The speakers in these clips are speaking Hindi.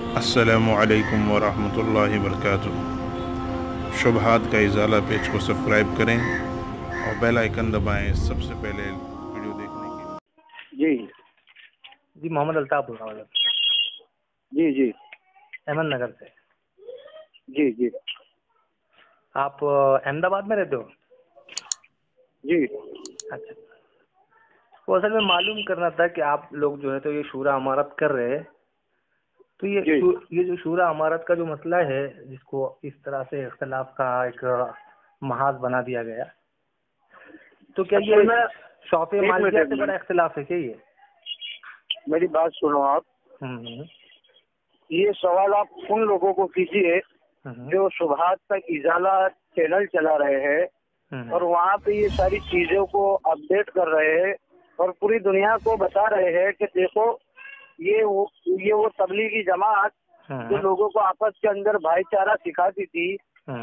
अस्सलामु अलैकुम वरहमतुल्लाहि वबरकातुहू। शुबहात का इजाला पेज को सब्सक्राइब करें और बेल आइकन दबाएं सबसे पहले वीडियो देखने के लिए। जी जी मोहम्मद अल्ताफ बोल रहा हूँ जी जी अहमदनगर से। जी जी आप अहमदाबाद में रहते हो? जी अच्छा, वो असल में मालूम करना था कि आप लोग जो है तो ये शूरा अमारत कर रहे हैं, तो जी ये जो शूरा अमारत का जो मसला है, जिसको इस तरह से इख्तलाफ का एक महाज बना दिया गया, तो क्या असल ये में शौक़ एक मालिकिया से मिनट बड़ा इख्तलाफ है क्या ये? मेरी बात सुनो आप। हम्म ये सवाल आप उन लोगों को कीजिए जो शुबहात तक इजाला चैनल चला रहे हैं और वहाँ पे ये सारी चीजों को अपडेट कर रहे हैं और पूरी दुनिया को बता रहे हैं कि देखो ये वो तबलीगी जमात जो लोगों को आपस के अंदर भाईचारा सिखाती थी,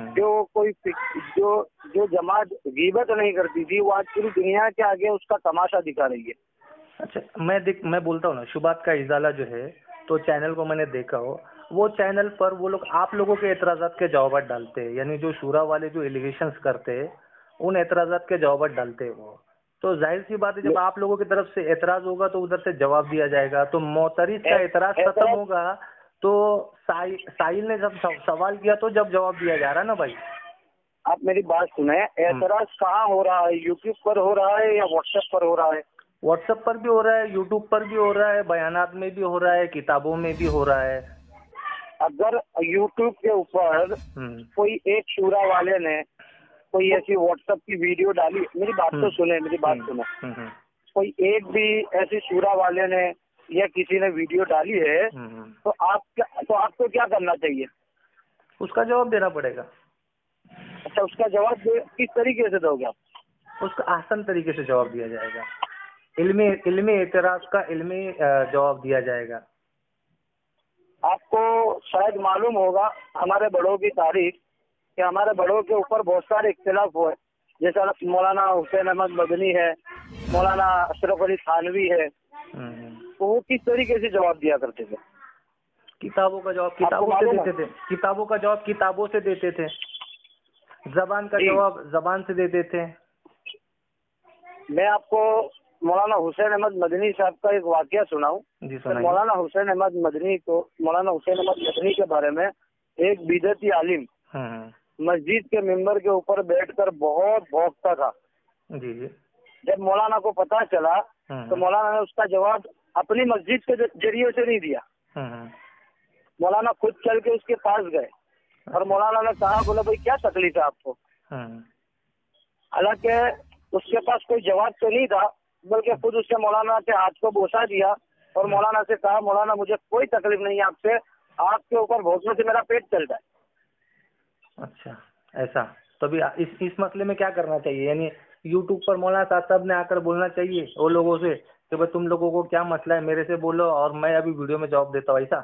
जो जमात गीबत नहीं करती थी, वो आज पूरी दुनिया के आगे उसका तमाशा दिखा रही है। अच्छा, मैं बोलता हूँ ना, शुबात का इजाला जो है तो चैनल को मैंने देखा हो, वो चैनल पर वो लोग आप लोगों के एतराज़ात के जवाब डालते हैं, यानी जो शूरा वाले जो एलिगेशंस करते हैं उन एतराज़ात के जवाब डालते हैं वो। तो जाहिर सी बात है, जब आप लोगों की तरफ से एतराज़ होगा तो उधर से जवाब दिया जाएगा, तो मोतरिज का एतराज़ खत्म होगा तो साहिल ने जब सवाल किया तो जब जवाब दिया जा रहा है ना भाई। आप मेरी बात सुने, एतराज कहाँ हो रहा है? यूट्यूब पर हो रहा है या व्हाट्सएप पर हो रहा है? व्हाट्सएप पर भी हो रहा है, यूट्यूब पर भी हो रहा है, बयानात में भी हो रहा है, किताबों में भी हो रहा है। अगर यूट्यूब के ऊपर कोई एक शूरा वाले ने कोई ऐसी व्हाट्सएप की वीडियो डाली, मेरी बात तो सुने, मेरी बात सुने, कोई एक भी ऐसी शूरा वाले ने या किसी ने वीडियो डाली है तो आपको क्या करना चाहिए? उसका जवाब देना पड़ेगा। अच्छा, उसका जवाब किस तरीके से दोगे आप? उसका आसान तरीके से जवाब दिया जाएगा, इल्मी एतराज का इल्मी जवाब दिया जाएगा। आपको शायद मालूम होगा हमारे बड़ों की तारीख कि हमारे बड़ों के ऊपर बहुत सारे इख्तिलाफ हुए, जैसा मौलाना हुसैन अहमद मदनी है, मौलाना अशरफ अली थानवी है, तो वो किस तरीके से जवाब दिया करते थे? किताबों का जवाब किताबों से देते थे, किताबों का जवाब किताबों से देते थे, जबान का जवाब जबान से देते थे। मैं आपको मौलाना हुसैन अहमद मदनी साहब का एक वाकया सुनाऊं। मौलाना हुसैन अहमद मदनी के बारे में एक बिदअती आलिम मस्जिद के मिंबर के ऊपर बैठकर बहुत भौंकता था। जी जी। जब मौलाना को पता चला तो मौलाना ने उसका जवाब अपनी मस्जिद के जरिए से नहीं दिया। मौलाना खुद चल के उसके पास गए और मौलाना ने कहा, बोला भाई क्या तकलीफ है आपको? हालांकि उसके पास कोई जवाब तो नहीं था, बल्कि खुद उसने मौलाना के हाथ को बोसा दिया और मौलाना से कहा, मौलाना मुझे कोई तकलीफ नहीं है आपसे, आपके ऊपर भोंकने से मेरा पेट चलता है। अच्छा, ऐसा तो अभी इस मसले में क्या करना चाहिए? यानी यूट्यूब पर मौलाना साहब ने आकर बोलना चाहिए वो लोगों से कि भाई तुम लोगों को क्या मसला है, मेरे से बोलो और मैं अभी वीडियो में जवाब देता हूँ, ऐसा?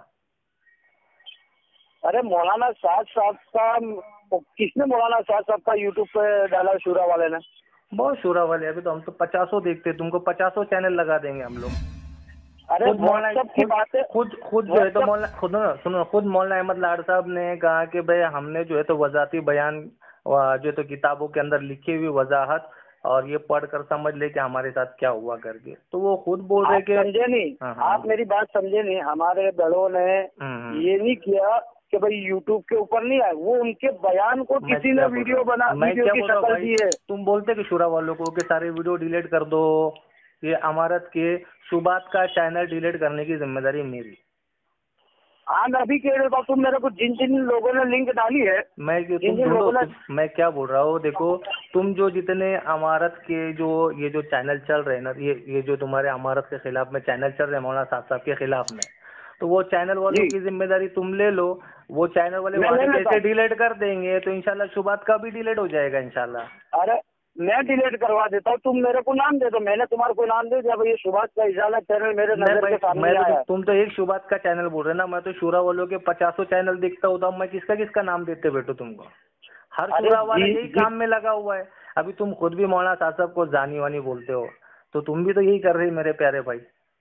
अरे मौलाना साहब का किसने मौलाना साहब का यूट्यूब पे डाला? शूरा वाले ने। बहुत शूरा वाले, अभी तो हम तो 50 देखते, तुमको 50 चैनल लगा देंगे हम लोग। अरे खुद जो है तो मौलाना अहमद लाड साहब ने कहा कि भाई हमने जो है तो वजाती बयान जो है तो किताबों के अंदर लिखी हुई वजाहत और ये पढ़कर समझ ले कि हमारे साथ क्या हुआ करके, तो वो खुद बोल रहे कि समझे नहीं। आप मेरी बात समझे नहीं। हमारे बड़ों ने ये नहीं किया कि भाई यूट्यूब के ऊपर नहीं आए, वो उनके बयान को किसी ने वीडियो की शक्ल दी है। तुम बोलते कि शूरा वालों को कि सारे वीडियो डिलीट कर दो, ये अमारत के शुबात का चैनल डिलीट करने की जिम्मेदारी मेरी। हाँ, मैं अभी कह रहा हूँ, तुम मेरे को जिन जिन लोगों ने लिंक डाली है, मैं क्या बोल रहा हूँ, देखो तुम जो जितने अमारत के ये जो चैनल चल रहे हैं ना, ये जो तुम्हारे अमारत के खिलाफ में चैनल चल रहे हैं मौलाना साहब के खिलाफ में, तो वो चैनल वालों की जिम्मेदारी तुम ले लो। वो चैनल वाले जैसे डिलीट कर देंगे तो इंशाल्लाह शुबात का भी डिलीट हो जाएगा इंशाल्लाह। अरे मैं डिलीट करवा देता हूँ, तुम मेरे को नाम दे दो, मैंने तुम्हारे को नाम दे दिया, भाई ये शुबात का इजाला चैनल मेरे नजर के सामने आया। तुम तो एक शुबात का चैनल बोल रहे ना, मैं तो शूरा वालों के 50 चैनल देखता हूँ, तो मैं किसका नाम देते बैठो तुमको? हर शूरा वाला यही काम में लगा हुआ है। अभी तुम खुद भी मौलाना साहब को जानी वानी बोलते हो, तो तुम भी तो यही कर रहे मेरे प्यारे भाई।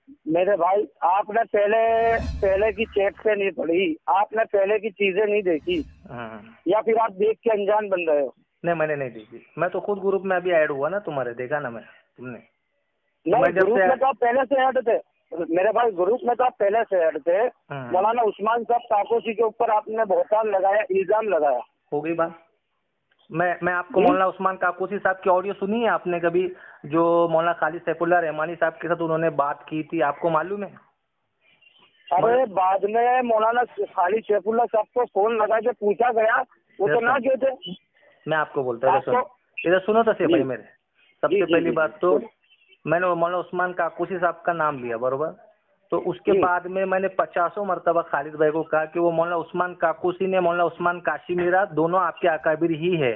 मेरे भाई, आपने पहले की चैट से नहीं पढ़ी, आपने पहले की चीजें नहीं देखी, या फिर आप देख के अनजान बन रहे हो? नहीं, मैंने नहीं देखी। मैं तो खुद ग्रुप में अभी ऐड हुआ ना तुम्हारे, देखा ना मैं तुमने। नहीं, ग्रुप में तो आप पहले से ऐड थे मेरे भाई, ग्रुप में तो आप पहले से ऐड थे। मौलाना उस्मान साहब काकोसी के ऊपर आपने बहुतान लगाया, इल्जाम लगाया। हो गई बात। मैं आपको मौलाना उस्मान काकोसी साहब की ऑडियो सुनी है आपने कभी, जो मौलाना खालिद सैफुल्लाह रहमानी साहब के साथ उन्होंने बात की थी, आपको मालूम है? अरे बाद में मौलाना खालिद सैफुल्लाह साहब को फोन लगा के पूछा गया, वो तो ना कहते। मैं आपको बोलता हूँ, इधर सुनो तो सही भाई मेरे। सबसे पहली बात तो मैंने मौलाना उस्मान काकोसी साहब का नाम लिया, बरोबर। तो उसके बाद में मैंने 50 मरतबा खालिद भाई को कहा कि वो मौलाना उस्मान काकोसी ने मौलाना उस्मान काशीमीरा दोनों आपके अकाबिर ही है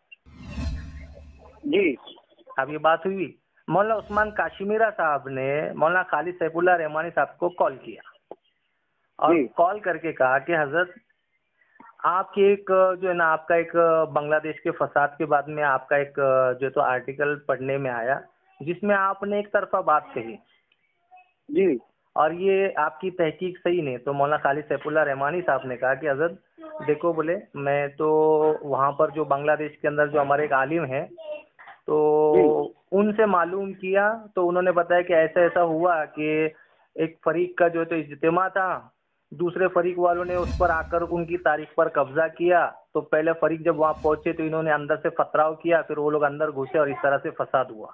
जी। अब ये बात हुई, मौलाना उस्मान काशीमीरा साहब ने मौलाना खालिद सैफुल्लाह रहमानी साहब को कॉल किया और कॉल करके कहा कि हजरत आपके एक जो है ना, आपका एक बांग्लादेश के फसाद के बाद में आपका एक जो तो आर्टिकल पढ़ने में आया जिसमें आपने एक तरफा बात कही जी, और ये आपकी तहकीक सही नहीं। तो मौलाना खालिद सैफुल्लाह रहमानी साहब ने कहा कि हजरत देखो, बोले मैं तो वहाँ पर जो बांग्लादेश के अंदर जो हमारे एक आलिम है तो उनसे मालूम किया, तो उन्होंने बताया कि ऐसा ऐसा हुआ कि एक फरीक का जो तो इज्तिमा था, दूसरे फरीक वालों ने उस पर आकर उनकी तारीख पर कब्जा किया। तो पहले फरीक जब वहाँ पहुंचे तो इन्होंने अंदर से पथराव किया, फिर वो लोग अंदर घुसे और इस तरह से फसाद हुआ।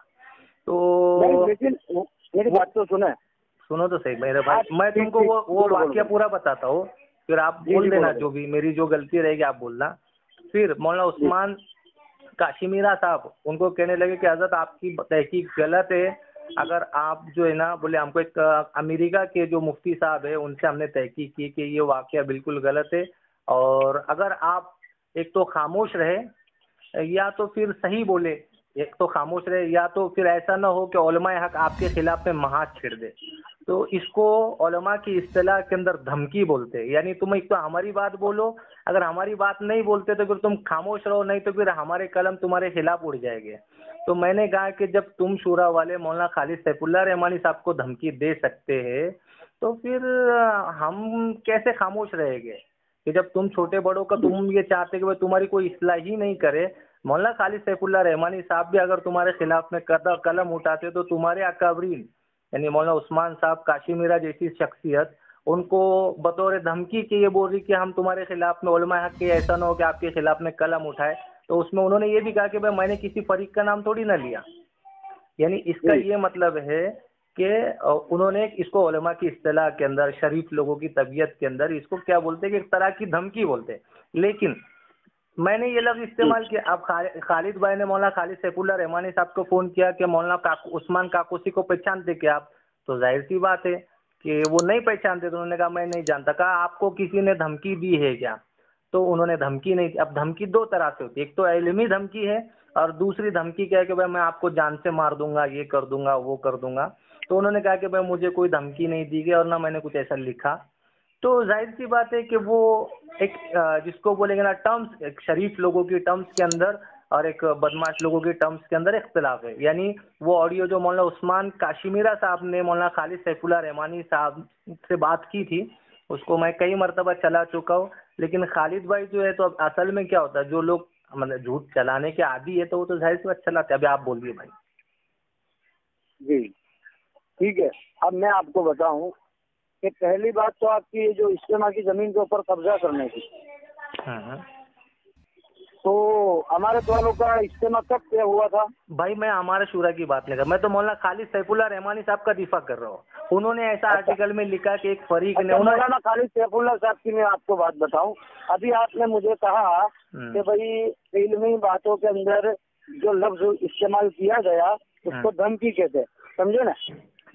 तो लेकिन मेरी बात तो सुनो तो सही मेरे भाई, मैं तुमको वो वाक्य पूरा बताता हूँ, फिर आप बोल देना जो भी मेरी जो गलती रहेगी आप बोलना। फिर मौलाना उस्मान काशीमीरा साहब उनको कहने लगे कि हजरत आपकी तहकीक गलत है, अगर आप जो है ना, बोले हमको एक अमेरिका के जो मुफ्ती साहब है उनसे हमने तहकीक की कि ये वाकया बिल्कुल गलत है, और अगर आप एक तो खामोश रहे या तो फिर सही बोले, एक तो खामोश रहे या तो फिर ऐसा ना हो कि उलमाए हक आपके खिलाफ में महाज छिड़ दे। तो इसको उलमा की इस्तिलाह के अंदर धमकी बोलते हैं, यानी तुम एक तो हमारी बात बोलो, अगर हमारी बात नहीं बोलते तो फिर तुम खामोश रहो, नहीं तो फिर हमारे कलम तुम्हारे खिलाफ उड़ जाएंगे। तो मैंने कहा कि जब तुम शूरा वाले मौलाना खालिद सैफुल्लाह रहमानी साहब को धमकी दे सकते हैं तो फिर हम कैसे खामोश रहेंगे, कि जब तुम छोटे बड़ों का तुम ये चाहते कि भाई तुम्हारी कोई इस्लाह ही नहीं करे। मौलाना खालिद सैफुल्लाह रहमानी साहब भी अगर तुम्हारे खिलाफ में कलम उठाते तो तुम्हारे अकाबरीन यानी मौलाना उस्मान साहब काशीमीरा जैसी शख्सियत उनको बतौर धमकी के ये बोल रही कि हम तुम्हारे खिलाफ में उलमा हक के ऐसा ना हो कि आपके खिलाफ में कलम उठाए। तो उसमें उन्होंने ये भी कहा कि भाई मैंने किसी फरीक का नाम थोड़ी ना लिया, यानी इसका ये मतलब है कि उन्होंने इसको उलमा की इस्तिलाह के अंदर, शरीफ लोगों की तबीयत के अंदर इसको क्या बोलते हैं कि एक तरह की धमकी बोलते हैं। लेकिन मैंने ये लफ्ज इस्तेमाल किया। अब खालिद भाई ने मौलाना खालिद सैफुल्लाह रहमानी साहब को फोन किया कि मौलाना उस्मान काकोसी को पहचानते क्या आप, तो जाहिर सी बात है कि वो नहीं पहचानते। तो उन्होंने कहा मैं नहीं जानता। कहा आपको किसी ने धमकी दी है क्या, तो उन्होंने धमकी नहीं। अब धमकी दो तरह से होती है, एक तो इल्मी धमकी है और दूसरी धमकी क्या है कि भाई मैं आपको जान से मार दूंगा, ये कर दूंगा, वो कर दूंगा। तो उन्होंने कहा कि भाई मुझे कोई धमकी नहीं दी गई और ना मैंने कुछ ऐसा लिखा। तो जाहिर सी बात है कि वो एक जिसको बोलेंगे ना टर्म्स, एक शरीफ लोगों की टर्म्स के अंदर और एक बदमाश लोगों की टर्म्स के अंदर इख्तिलाफ है। यानी वो ऑडियो जो मौलाना उस्मान काशीमीरा साहब ने मौलाना खालिद सैफुल्लाह रहमानी साहब से बात की थी उसको मैं कई मरतबा चला चुका हूँ। लेकिन खालिद भाई जो है, तो अब असल में क्या होता है, जो लोग मतलब झूठ चलाने के आदी है तो वो तो जाहिर सी बात चलाते। अभी आप बोलिए भाई। जी ठीक है, अब मैं आपको बताऊं कि पहली बात तो आपकी ये जो इस्तेमा की जमीन के ऊपर कब्जा करने की, तो हमारे वालों का इस्तेमा कब तय हुआ था? भाई मैं हमारे शूरा की बात नहीं कर, मैं तो मौलाना खालिद सैफुल्लाह रहमानी साहब का दिफा कर रहा हूँ। उन्होंने ऐसा आर्टिकल में लिखा कि एक फरीक ने मौलाना खालिद सैफुल्लाह साहब की मैं आपको बात बताऊं। अभी आपने मुझे कहा कि भाई इल्मी बातों के अंदर जो लफ्ज इस्तेमाल किया गया उसको धमकी कहते, समझे ना?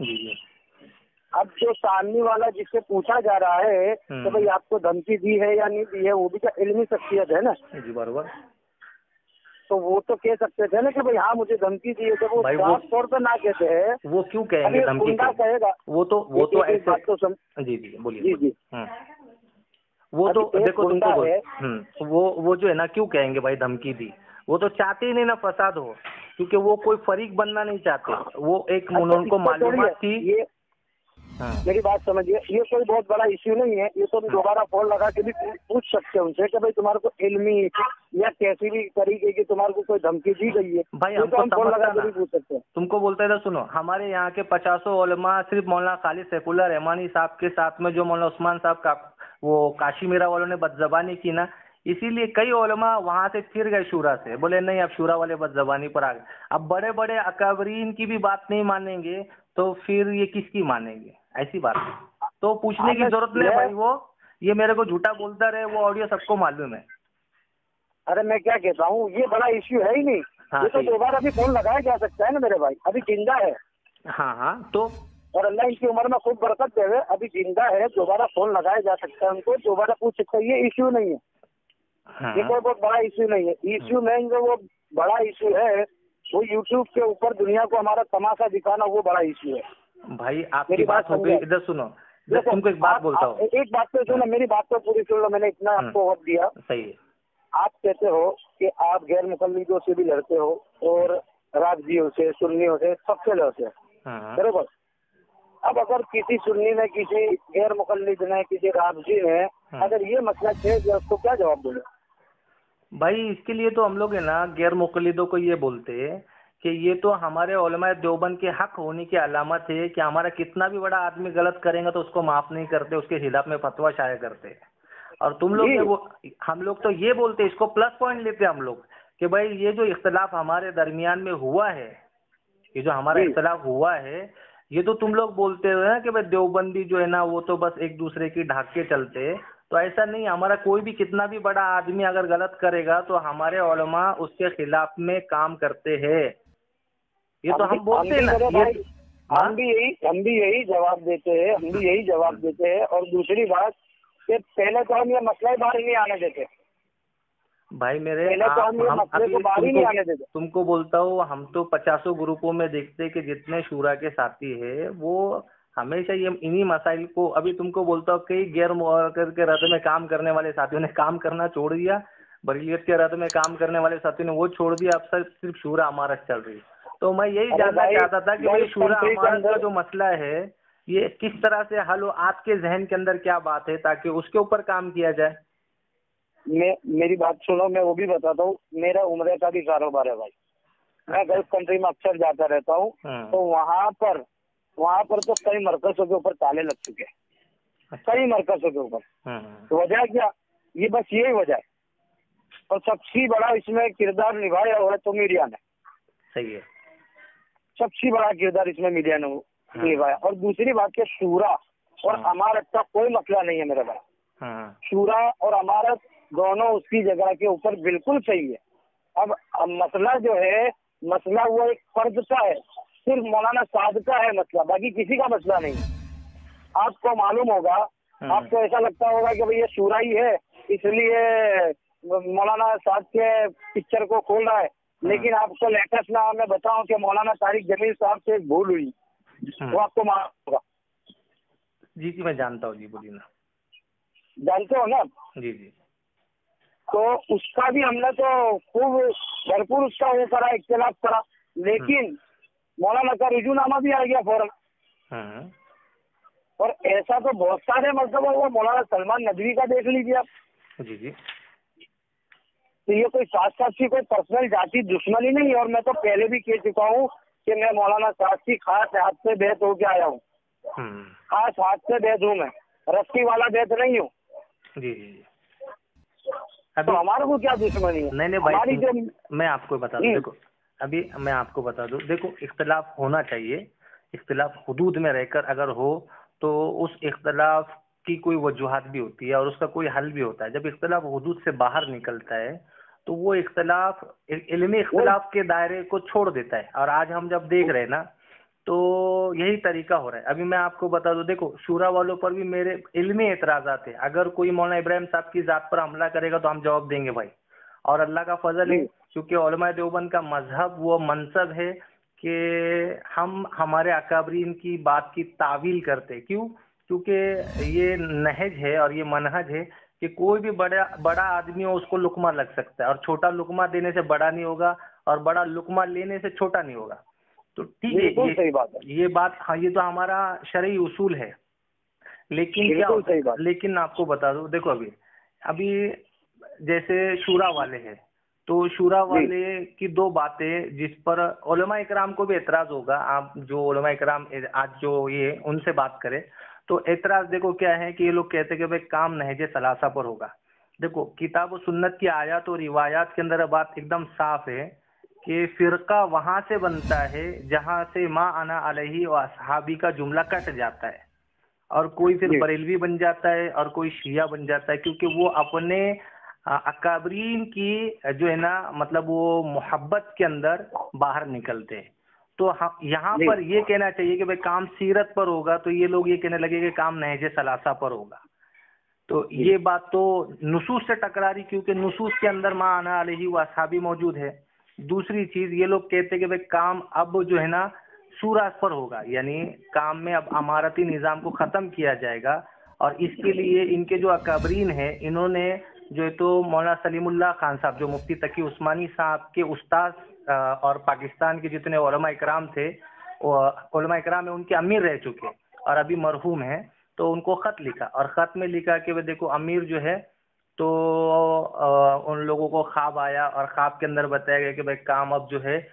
अब जो सामने वाला जिससे पूछा जा रहा है तो भाई आपको धमकी दी है या नहीं दी है, वो भी तो इल्मी शख्सियत है ना जी, बराबर। तो वो तो कह सकते थे ना कि भाई हाँ मुझे धमकी दी है। तो वो साफ तौर पर ना कहते हैं, वो क्यों कहेंगे धमकी कहेगा? वो तो ऐसे बात तो जी बोलिए। जी जी वो तो देखो तुमको वो जो है ना क्यों कहेंगे भाई धमकी दी, वो तो चाहते ही नहीं ना फसाद हो, क्योंकि वो कोई फरीक बनना नहीं चाहते। वो एक उनको मालूमात थी। मेरी बात समझिए, ये कोई बहुत बड़ा इश्यू नहीं है। ये तो दोबारा फोन लगा के भी पूछ सकते हैं उनसे कि भाई तुम्हारे को इल्मी या कैसी भी तरीके की तुम्हारे को कोई धमकी दी गई है, भाई ये तो हम फोन लगा के भी पूछ सकते हैं। तुमको बोलते थे, सुनो, हमारे यहाँ के 50 उलमा सिर्फ मौलाना खालिद सैफुल्लाह रहमानी साहब के साथ में जो मौलाना उस्मान साहब का वो काशी मीरा वालों ने बदजबानी की ना, इसीलिए कई उलमा वहां से फिर गए शूरा से, बोले नहीं अब शूरा वाले बदजबानी पर आ गए। अब बड़े बड़े अकाबरीन की भी बात नहीं मानेंगे तो फिर ये किसकी मानेंगे? ऐसी बात है, तो पूछने की जरूरत नहीं भाई। वो ये मेरे को झूठा बोलता रहे, वो ऑडियो सबको मालूम है। अरे मैं क्या कहता हूँ, ये बड़ा इश्यू है ही नहीं। ये तो दोबारा अभी फोन लगाया जा सकता है ना मेरे भाई, अभी जिंदा है। हाँ तो और अल्लाह इनकी उम्र में खूब बरकत देवे, अभी जिंदा है, दोबारा फोन लगाया जा सकता है उनको, दोबारा पूछ सकते हैं। ये इश्यू नहीं है। ये कोई बहुत बड़ा इश्यू नहीं है। इश्यू में जो वो बड़ा इश्यू है वो यूट्यूब के ऊपर दुनिया को हमारा तमाशा दिखाना, वो बड़ा इश्यू है। भाई आपकी बात हो गई, इधर सुनो, तुमको एक बात बोलता हूँ। एक बात तो सुनो, मेरी बात तो पूरी सुन लो, मैंने इतना आपको वक्त दिया। सही है। आप कहते हो कि आप गैर मुकल्लिदों से भी लड़ते हो और राजदियों से, सुन्नियों से, सबसे लड़ते हो, बराबर। अब अगर किसी सुन्नी ने, किसी गैर मुकल्लिद ने, किसी राजदी ने अगर ये मसला छेड़ दिया, उसको क्या जवाब दोगे? भाई इसके लिए तो हम लोग है ना गैर मुकल्लिदों को ये बोलते हैं कि ये तो हमारे उलमा देवबंद के हक होने की अलामत है कि हमारा कितना भी बड़ा आदमी गलत करेंगे तो उसको माफ नहीं करते, उसके खिलाफ में फतवा शाया करते। और तुम लोग हम लोग तो ये बोलते, इसको प्लस पॉइंट लेते हम लोग कि भाई ये जो इख्तलाफ हमारे दरमियान में हुआ है, ये जो हमारा इख्तलाफ हुआ है, ये तो तुम लोग बोलते हो ना कि भाई देवबंदी जो है ना वो तो बस एक दूसरे की ढाक के चलते। तो ऐसा नहीं, हमारा कोई भी कितना भी बड़ा आदमी अगर गलत करेगा तो हमारे उलमा उसके खिलाफ में काम करते हैं। ये तो हम बोलते हैं ना, हम भी यही जवाब देते हैं, हम भी यही जवाब देते हैं। और दूसरी बात कि पहले तो हम ये मसला ही बाहर नहीं आने देते भाई मेरे। तुमको बोलता हूँ, हम तो 50 ग्रुपों में देखते कि जितने शूरा के साथी है वो हमेशा ये इन्हीं मसाइल को, अभी तुमको बोलता हूँ कई गैर मुअक्कद के रद में काम करने वाले साथियों ने काम करना छोड़ दिया, बरीलियत के रद में काम करने वाले साथियों ने वो छोड़ दिया, अब सिर्फ शूरा अमारत चल रही। तो मैं यही जानना चाहता था कि भाई शूरा अमारत का जो मसला है ये किस तरह से हल हो, आपके जहन के अंदर क्या बात है ताकि उसके ऊपर काम किया जाए। मेरी बात सुनो, मैं वो भी बताता हूँ। मेरा उम्रे का भी कारोबार है भाई, मैं गल्फ कंट्री में अक्सर जाता रहता हूँ। तो वहाँ पर तो कई मरकजों के ऊपर ताले लग चुके हैं, कई मरकजों के ऊपर। तो वजह क्या? ये बस यही वजह है। और सबसे बड़ा इसमें किरदार निभाया हुआ है तो मीडिया ने। सही है, सबसे बड़ा किरदार इसमें मीडिया ने निभाया। और दूसरी बात के शूरा और अमारत का कोई मसला नहीं है मेरे भाई। शूरा और अमारत दोनों उसकी जगह के ऊपर बिल्कुल सही है। अब मसला जो है, मसला वो एक फर्द का है, सिर्फ मौलाना साद का है मसला, बाकी किसी का मसला नहीं। आपको मालूम होगा, आपको ऐसा लगता होगा कि भाई ये शूरा ही है इसलिए मौलाना साद के पिक्चर को खोल रहा है, लेकिन आपको लेटेस्ट ना मैं बताऊं कि मौलाना तारिक जमील साहब से एक भूल हुई, वो आपको मालूम होगा। जी मैं जानता हूँ। जी बोलिए ना। जानते हो ना? जी। तो उसका भी हमने तो खूब भरपूर उसका वो करा, इख्तिलाफ करा, लेकिन मौलाना का रुजूनामा भी आ गया फौरन। और ऐसा तो बहुत सारे मतलब हुआ। मौलाना सलमान नदवी का देख लीजिए आप। जी। तो ये कोई साथ साथ की कोई पर्सनल जाति दुश्मनी नहीं है। और मैं तो पहले भी कह चुका हूँ कि मैं मौलाना साहब की खास हाथ से बैत होके आया हूँ, खास हाथ से बैत हूँ, मैं रस्सी वाला बैत नहीं हूँ। जी। तो हमारे को क्या दुश्मनी है? नहीं भाई, जो मैं आपको बता दूं, देखो अभी मैं आपको बता दूं, देखो इख्तिलाफ होना चाहिए, इख्तिलाफ हुदूद में रहकर अगर हो तो उस इख्तिलाफ की कोई वजूहात भी होती है और उसका कोई हल भी होता है। जब इख्तिलाफ हुदूद से बाहर निकलता है तो वो इख्तिलाफ इल्मी इख्तिलाफ के दायरे को छोड़ देता है। और आज हम जब देख रहे हैं ना तो यही तरीका हो रहा है। अभी मैं आपको बता दूं, देखो शूरा वालों पर भी मेरे इल्मी एतराज़ात है। अगर कोई मौलाना इब्राहिम साहब की जात पर हमला करेगा तो हम जवाब देंगे भाई। और अल्लाह का फजल है क्योंकि उलमा देवबंद का मजहब वो मनसब है कि हम हमारे अकाबरीन की बात की तावील करते। क्यों? क्योंकि ये नहज है और ये मनहज है कि कोई भी बड़ा आदमी हो उसको लुकमा लग सकता है और छोटा लुकमा देने से बड़ा नहीं होगा और बड़ा लुकमा लेने से छोटा नहीं होगा। तो ठीक है, बिल्कुल सही बात है। ये बात, हाँ, ये तो हमारा शरई उसूल है। लेकिन क्या, सही बात। लेकिन आपको बता दूं, देखो अभी अभी जैसे शूरा वाले हैं, तो शूरा वाले की दो बातें जिस पर उलमा इकराम को भी एतराज होगा। आप जो उलमा इकराम आज जो ये उनसे बात करें तो एतराज देखो क्या है कि ये लोग कहते हैं कि भाई काम नहजे सलासा पर होगा। देखो किताब और सुन्नत की आयत और रिवायात के अंदर बात एकदम साफ है कि फिरका वहां से बनता है जहां से मा अना अलैहि व असहाबी का जुमला कट जाता है, और कोई फिर बरेलवी बन जाता है और कोई शिया बन जाता है, क्योंकि वो अपने अकाबरीन की जो है ना, मतलब वो मोहब्बत के अंदर बाहर निकलते हैं। तो हम यहाँ पर ये कहना चाहिए कि भाई काम सीरत पर होगा, तो ये लोग ये कहने लगे कि काम नहजे सलासा पर होगा। तो ये बात तो नुसूस से टकरा रही, क्योंकि नुसूस के अंदर मा अना अलैहि व असहाबी मौजूद है। दूसरी चीज, ये लोग कहते हैं कि भाई काम अब जो है ना सूरा पर होगा, यानी काम में अब अमारती निज़ाम को ख़त्म किया जाएगा। और इसके लिए इनके जो अकाबरीन हैं, इन्होंने जो है तो मौलाना सलीमुल्लाह खान साहब, जो मुफ्ती तकी उस्मानी साहब के उस्ताद और पाकिस्तान के जितने उलमा इकराम थे, उलमा इकराम में उनके अमीर रह चुके और अभी मरहूम हैं, तो उनको ख़त लिखा और ख़त में लिखा कि भाई देखो अमीर जो है, तो उन लोगों को ख्वाब आया और ख्वाब के अंदर बताया गया कि भाई काम अब जो है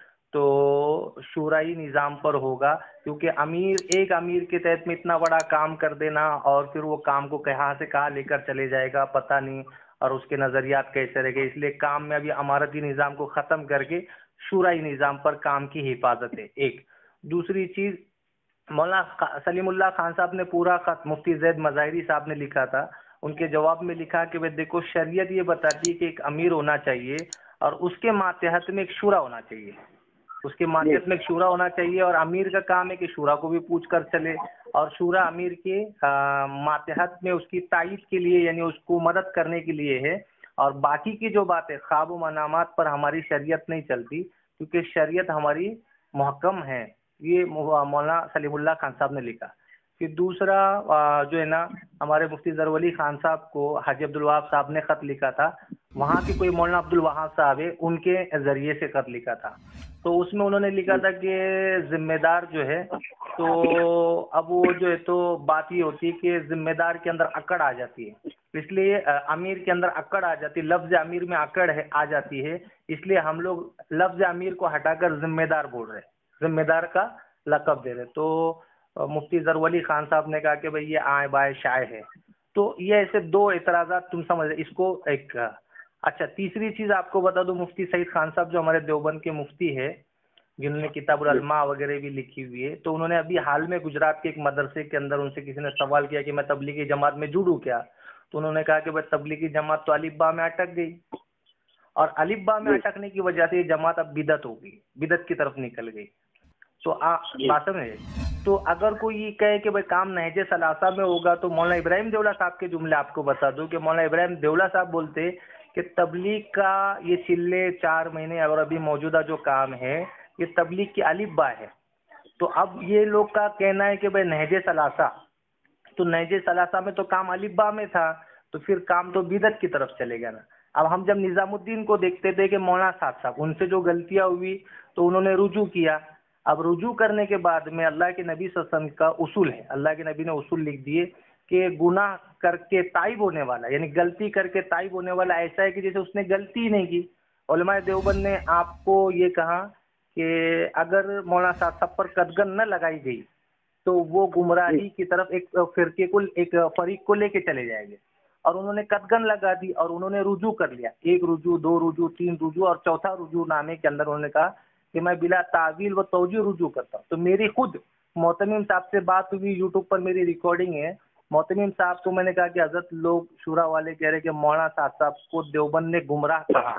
तो शूराई निज़ाम पर होगा, क्योंकि एक अमीर के तहत में इतना बड़ा काम कर देना और फिर वो काम को कहाँ से कहाँ लेकर चले जाएगा पता नहीं, और उसके नज़रियात कैसे रहेंगे। इसलिए काम में अभी अमारती निज़ाम को ख़त्म करके शूराई निज़ाम पर काम की हिफाजत है। एक दूसरी चीज़, मौलाना सलीमुल्लाह खान साहब ने पूरा खत मुफ्ती जैद मज़ाहिरी साहब ने लिखा था, उनके जवाब में लिखा कि भाई देखो शरीयत ये बताती है कि एक अमीर होना चाहिए और उसके मातहत में एक शूरा होना चाहिए, उसके मातहत में एक शूरा होना चाहिए, और अमीर का काम है कि शूरा को भी पूछ कर चले, और शूरा अमीर के मातहत में उसकी तायीद के लिए, यानी उसको मदद करने के लिए है। और बाकी की जो बातें ख्वाब व मनामात पर हमारी शरीयत नहीं चलती, क्योंकि शरीयत हमारी मुहक्कम है। ये मौलाना सलीमुल्लाह खान साहब ने लिखा। फिर दूसरा जो है ना, हमारे मुफ्ती ज़रवली खान साहब को हाजी अब्दुल वहाब साहब ने ख़त लिखा था, वहाँ के कोई मौलाना अब्दुल वहाब साहब है, उनके ज़रिए से ख़त लिखा था। तो उसमें उन्होंने लिखा था कि जिम्मेदार जो है, तो अब वो जो है तो बात ये होती है कि जिम्मेदार के अंदर अकड़ आ जाती है, इसलिए अमीर के अंदर अकड़ आ जाती है, लफ्ज़ अमीर में अकड़ है आ जाती है, इसलिए हम लोग लफ्ज़ अमीर को हटाकर जिम्मेदार बोल रहे हैं, जिम्मेदार का लक़ब दे रहे। तो मुफ्ती ज़रवली खान साहब ने कहा कि भाई ये आए बाय शाय है। तो ये ऐसे दो एतराज़ात तुम समझ रहे इसको। एक अच्छा, तीसरी चीज़ आपको बता दूं, मुफ्ती सईद खान साहब जो हमारे देवबंद के मुफ्ती है, जिन्होंने किताबुल अल्मा वगैरह भी लिखी हुई है, तो उन्होंने अभी हाल में गुजरात के एक मदरसे के अंदर उनसे किसी ने सवाल किया कि मैं तबलीगी जमात में जुड़ूं क्या, तो उन्होंने कहा कि भाई तबलीगी जमात तो अलिफ बा में अटक गई, और अलिफ बा में अटकने की वजह से ये जमात अब बिदत हो गई, बिदत की तरफ निकल गई। तो बात समझे। तो अगर कोई ये कहे कि भाई काम नहजे सलासा में होगा, तो मौलाना इब्राहिम देवला साहब के जुमले आपको बता दूं कि मौलाना इब्राहिम देवला साहब बोलते कि तबलीग का ये चिल्ले 4 महीने और अभी मौजूदा जो काम है ये तबलीग की अलिफ बा है। तो अब ये लोग का कहना है कि भाई नहजे सलासा, तो नहजे सलासा में तो काम अलिफ बा में था, तो फिर काम तो बिदत की तरफ चलेगा ना। अब हम जब निज़ामुद्दीन को देखते थे कि मौलाना साहब उनसे जो गलतियां हुई तो उन्होंने रुजू किया। अब रुजू करने के बाद में अल्लाह के नबी सल्लल्लाहु अलैहि वसल्लम का उसूल है, अल्लाह के नबी ने उसूल लिख दिए कि गुनाह करके ताइब होने वाला, यानी गलती करके ताइब होने वाला ऐसा है कि जैसे उसने गलती ही नहीं की। उलमाए देवबंद ने आपको ये कहा कि अगर मौलाना साहब पर कदगन न लगाई गई तो वो गुमराही की तरफ एक फिरके को, एक फरीक को लेके चले जाएंगे, और उन्होंने कदगन लगा दी और उन्होंने रुजू कर लिया, 1 रुजू 2 रुजू 3 रुजू और चौथा रुजू नामे के अंदर उन्होंने कहा कि मैं बिला तावील व तौजीह रुजू करता हूँ। तो मेरी खुद मोहतमिम साहब से बात हुई, यूट्यूब पर मेरी रिकॉर्डिंग है। मोहतमिम साहब को मैंने कहा कि हजरत लोग शूरा वाले कह रहे कि मौलाना साहब को देवबंद ने गुमराह कहा,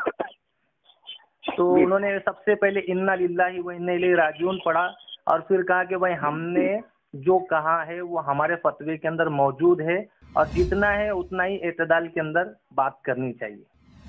तो उन्होंने सबसे पहले इन्ना लिल्लाहि व इन्ना इलैहि राजिऊन पढ़ा और फिर कहा कि भाई हमने जो कहा है वो हमारे फतवे के अंदर मौजूद है और जितना है उतना ही एतदाल के अंदर बात करनी चाहिए।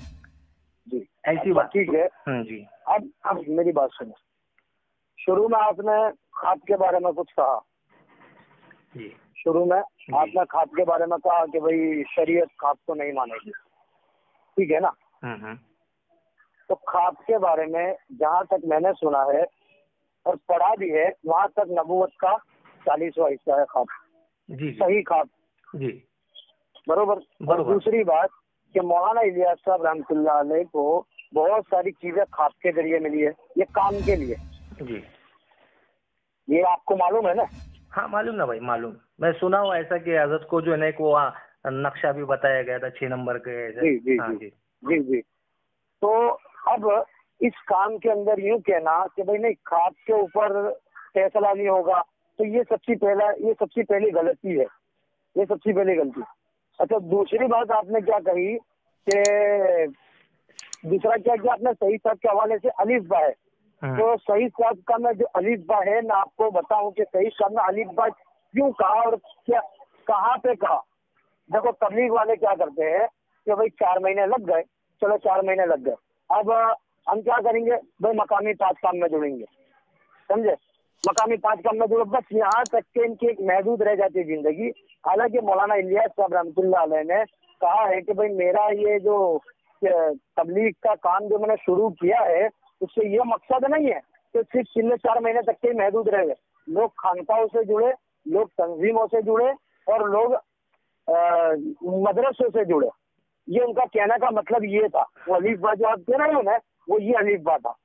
जी ऐसी बात ठीक है। जी। अब मेरी बात सुनो, शुरू में आपने खाद के बारे में कुछ कहा जी। शुरू में आपने खाद के बारे में कहा कि भाई शरीयत खाद को नहीं मानेगी, ठीक है ना। तो खाद के बारे में जहाँ तक मैंने सुना है, और पढ़ा भी है, वहाँ तक नबूवत का 40वां हिस्सा है ख्वाब, जी सही ख्वाब, जी बरोबर। और दूसरी बात कि मौलाना इलियास साहब रहमतुल्लाह अलैह को बहुत सारी चीजें ख्वाब के जरिए मिली है, ये काम के लिए जी। ये आपको मालूम है ना? हाँ मालूम ना भाई, मालूम। मैं सुना हूँ ऐसा कि हजरत को जो है ना एक वो नक्शा भी बताया गया था 6 नंबर के ऐसे। जी जी हाँ जी जी जी। तो अब इस काम के अंदर यूं कहना कि भाई नहीं ख्वाब के ऊपर फैसला नहीं होगा, तो ये सबसे पहली गलती है, ये सबसे पहली गलती। अच्छा, दूसरी बात आपने क्या कही कि दूसरा क्या किया आपने, सही साहब के हवाले से अलीफ बा है, तो सही साहब का मैं जो अलीफ बा है मैं आपको बताऊं कि सही साहब ने अलीफ बा क्यों कहा और क्या कहाँ पे कहा। देखो तबलीग वाले क्या करते हैं कि भाई 4 महीने लग गए, चलो 4 महीने लग गए, अब हम क्या करेंगे भाई मकामी 5 काम में जुड़ेंगे, समझे, मकामी 5 काम में जुड़ो, बस यहाँ तक के इनकी एक महदूद रह जाती है जिंदगी। हालांकि मौलाना इलियास साहब रहमतुल्लाह अलैह ने कहा है कि भाई मेरा ये जो तबलीग का काम जो मैंने शुरू किया है उससे ये मकसद नहीं है कि सिर्फ 4 महीने तक के महदूद रहे, लोग खानकाहों से जुड़े, लोग तंजीमों से जुड़े और लोग मदरसों से जुड़े, ये उनका कहने का मतलब ये था। वो अलीफ बा जो आप कह रहे हो ना, वो ये अलीफ बा था,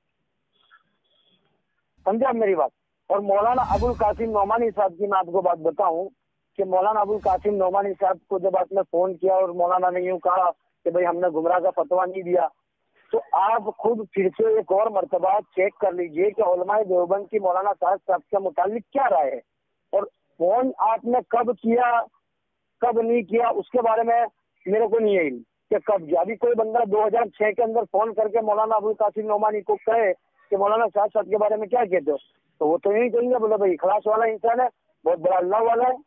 समझे आप मेरी बात। और मौलाना अबुल कासिम नोमानी साहब की मैं आपको बात बताऊं कि मौलाना अबुल कासिम नोमानी साहब को जब आपने फोन किया और मौलाना ने यूं कहा कि भाई हमने गुमराह का फतवा नहीं दिया, तो आप खुद फिर से एक और मर्तबा चेक कर लीजिए कि उलमाए देवबंद की मौलाना साहब के मुतालिक क्या राय है, और फोन आपने कब किया कब नहीं किया उसके बारे में मेरे को नहीं है कि कब किया। अभी कोई बंदा 2006 के अंदर फोन करके मौलाना अबुल कासिम नोमानी को कहे कि मौलाना साहब के बारे में क्या कहते हो, तो वो तो यही कहेंगे, बोले भाई इखलास वाला इंसान है, बहुत बड़ा अल्लाह वाला है,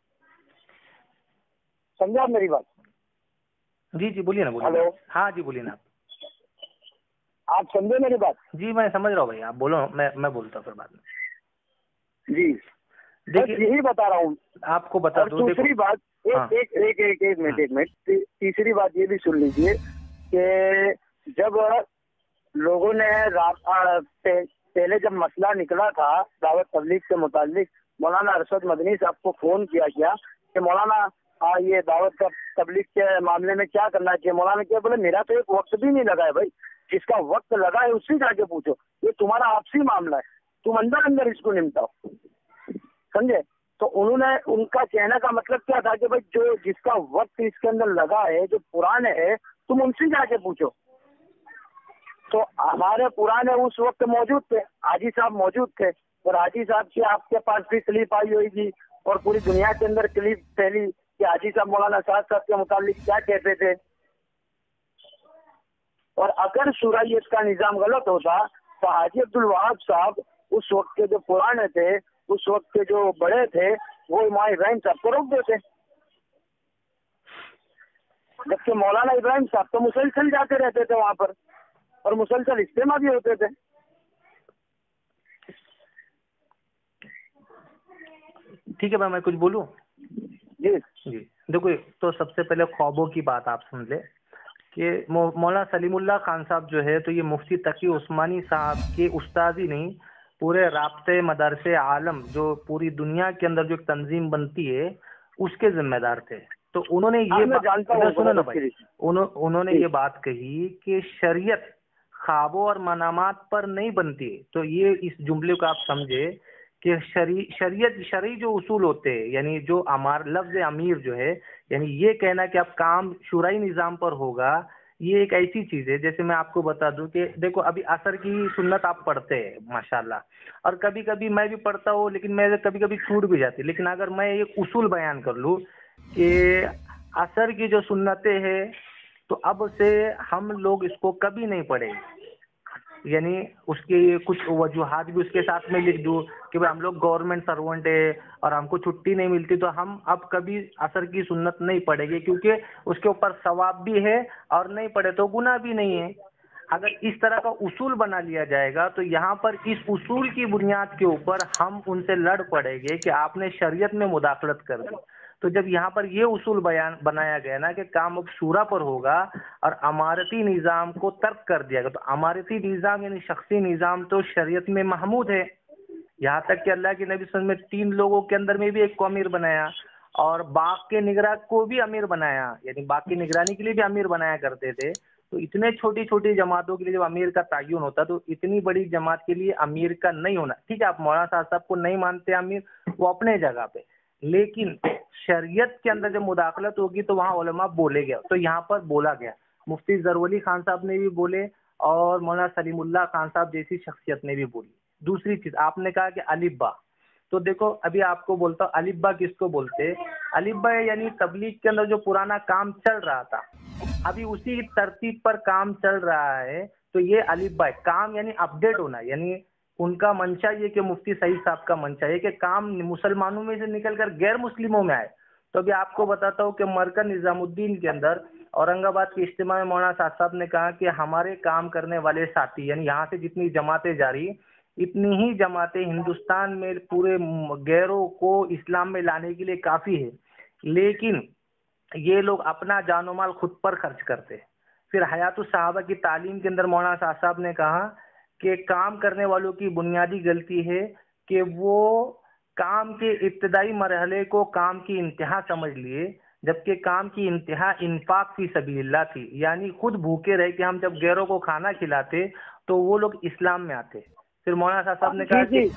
समझे आप मेरी बात? जी जी बोलिए ना, बोलिए। हेलो, हाँ जी बोलिए ना आप समझे मेरी बात? जी मैं समझ रहा हूँ भाई, आप बोलो, मैं बोलता हूँ फिर बाद में। जी देखिए यही बता रहा हूँ आपको बता दूं। दूसरी बात एक मिनट तीसरी बात ये भी सुन लीजिए कि जब लोगों ने पहले जब मसला निकला था दावत तबलीग से मुतालिक, मौलाना अरशद मदनी साहब को फोन किया गया कि मौलाना ये दावत का तबलीग के मामले में क्या करना चाहिए। मौलाना क्या बोले, मेरा तो एक वक्त भी नहीं लगा है भाई, जिसका वक्त लगा है उससे जाके पूछो, ये तुम्हारा आपसी मामला है, तुम अंदर अंदर इसको निपटाओ, समझे। तो उन्होंने उनका कहने का मतलब क्या था कि भाई जो जिसका वक्त इसके अंदर लगा है, जो पुराने है, तुम उनसे जाके पूछो। तो हमारे पुराने उस वक्त मौजूद थे, हाजी साहब मौजूद थे, और हाजी साहब की आपके पास भी क्लिप आई होगी और पूरी दुनिया के अंदर क्लिप फैली कि हाजी साहब मौलाना साहब के मुतालिक क्या कहते थे। और अगर शुराइयत का निजाम गलत होता तो हाजी अब्दुल वहाब साहब उस वक्त के जो पुराने थे, उस वक्त के जो बड़े थे, वो इमाम इब्राहिम साहब को रोक देते, जबकि मौलाना इब्राहिम साहब तो मुसलसल जाते रहते थे वहां पर और मुसलसल इस्तेमा भी होते थे। ठीक है भाई, मैं कुछ बोलूं? जी जी देखो, तो सबसे पहले ख्वाबों की बात आप सुन ले कि मौलाना सलीमुल्लाह खान साहब जो है, तो ये मुफ्ती तकी उस्मानी साहब के उस्ताद ही नहीं, पूरे राब्ते मदरसे आलम जो पूरी दुनिया के अंदर जो एक तंजीम बनती है उसके जिम्मेदार थे। तो उन्होंने ये सुनो ना भाई, उन्होंने ये बात कही कि शरीयत ख्वाबों और मनामात पर नहीं बनती। तो ये इस जुमले को आप समझे कि शरी जो उसूल होते हैं, यानी जो लफ्ज अमीर जो है, यानी ये कहना कि अब काम शुराई निज़ाम पर होगा, ये एक ऐसी चीज है। जैसे मैं आपको बता दूं कि देखो, अभी असर की सुन्नत आप पढ़ते हैं माशाल्लाह, और कभी कभी मैं भी पढ़ता हूँ, लेकिन मैं कभी कभी छूट भी जाती। लेकिन अगर मैं एक उसूल बयान कर लूँ कि असर की जो सुन्नतें हैं, तो अब से हम लोग इसको कभी नहीं पढ़ेंगे, यानी उसकी कुछ वजूहात भी उसके साथ में लिख दूं कि भाई हम लोग गवर्नमेंट सर्वेंट है और हमको छुट्टी नहीं मिलती, तो हम अब कभी असर की सुन्नत नहीं पढ़ेंगे, क्योंकि उसके ऊपर सवाब भी है और नहीं पढ़े तो गुनाह भी नहीं है। अगर इस तरह का उसूल बना लिया जाएगा तो यहाँ पर इस उसूल की बुनियाद के ऊपर हम उनसे लड़ पड़ेंगे कि आपने शरीयत में मुदाखलत कर दी। तो जब यहाँ पर ये उसूल बनाया गया ना कि काम अब शूरा पर होगा और अमारती निज़ाम को तर्क कर दिया गया, तो अमारती निज़ाम यानी शख्सी निज़ाम तो शरीयत में महमूद है, यहाँ तक कि अल्लाह के नबी सल्लल्लाहु अलैहि वसल्लम में 3 लोगों के अंदर में भी एक को अमीर बनाया, और बाग के निगरान को भी अमीर बनाया, यानी बाग की निगरानी के लिए भी अमीर बनाया करते थे। तो इतने छोटी छोटी जमातों के लिए जब अमीर का तयन होता, तो इतनी बड़ी जमात के लिए अमीर का नहीं होना, ठीक है, आप मौलाना साहब को नहीं मानते अमीर, वो अपने जगह पे, लेकिन शरीयत के अंदर जब मुदाखलत होगी तो वहाँ उलमा बोले गया। तो यहाँ पर बोला गया, मुफ्ती ज़रवली खान साहब ने भी बोले और मौलाना सलीमुल्लाह खान साहब जैसी शख्सियत ने भी बोली। दूसरी चीज आपने कहा कि अलिब्बा, तो देखो अभी आपको बोलता हूँ अलिब्बा किसको बोलते, अलिब्बा यानी तबलीग के अंदर जो पुराना काम चल रहा था, अभी उसी तरतीब पर काम चल रहा है, तो ये अलिब्बा है। काम यानी अपडेट होना, यानी उनका मंशा ये कि मुफ्ती सईद साहब का मंशा ये कि काम मुसलमानों में से निकलकर गैर मुस्लिमों में आए। तो अभी आपको बताता हूँ कि मरकज निजामुद्दीन के अंदर औरंगाबाद के इज्तिमा में मौलाना साहब ने कहा कि हमारे काम करने वाले साथी, यानी यहाँ से जितनी जमातें जा रही, इतनी ही जमातें हिंदुस्तान में पूरे गैरों को इस्लाम में लाने के लिए काफी है, लेकिन ये लोग अपना जानो माल खुद पर खर्च करते हैं। फिर हयातुस सहाबा की तालीम के अंदर मौलाना साहब ने कहा कि काम करने वालों की बुनियादी गलती है कि वो काम के इब्तदाई मरहले को काम की इंतहा समझ लिए, जबकि काम की इंतहा इन्फाक फी सबीलिल्लाह थी, यानी खुद भूखे रहे कि हम जब गैरों को खाना खिलाते तो वो लोग इस्लाम में आते। फिर मौलाना साहब ने कहा कि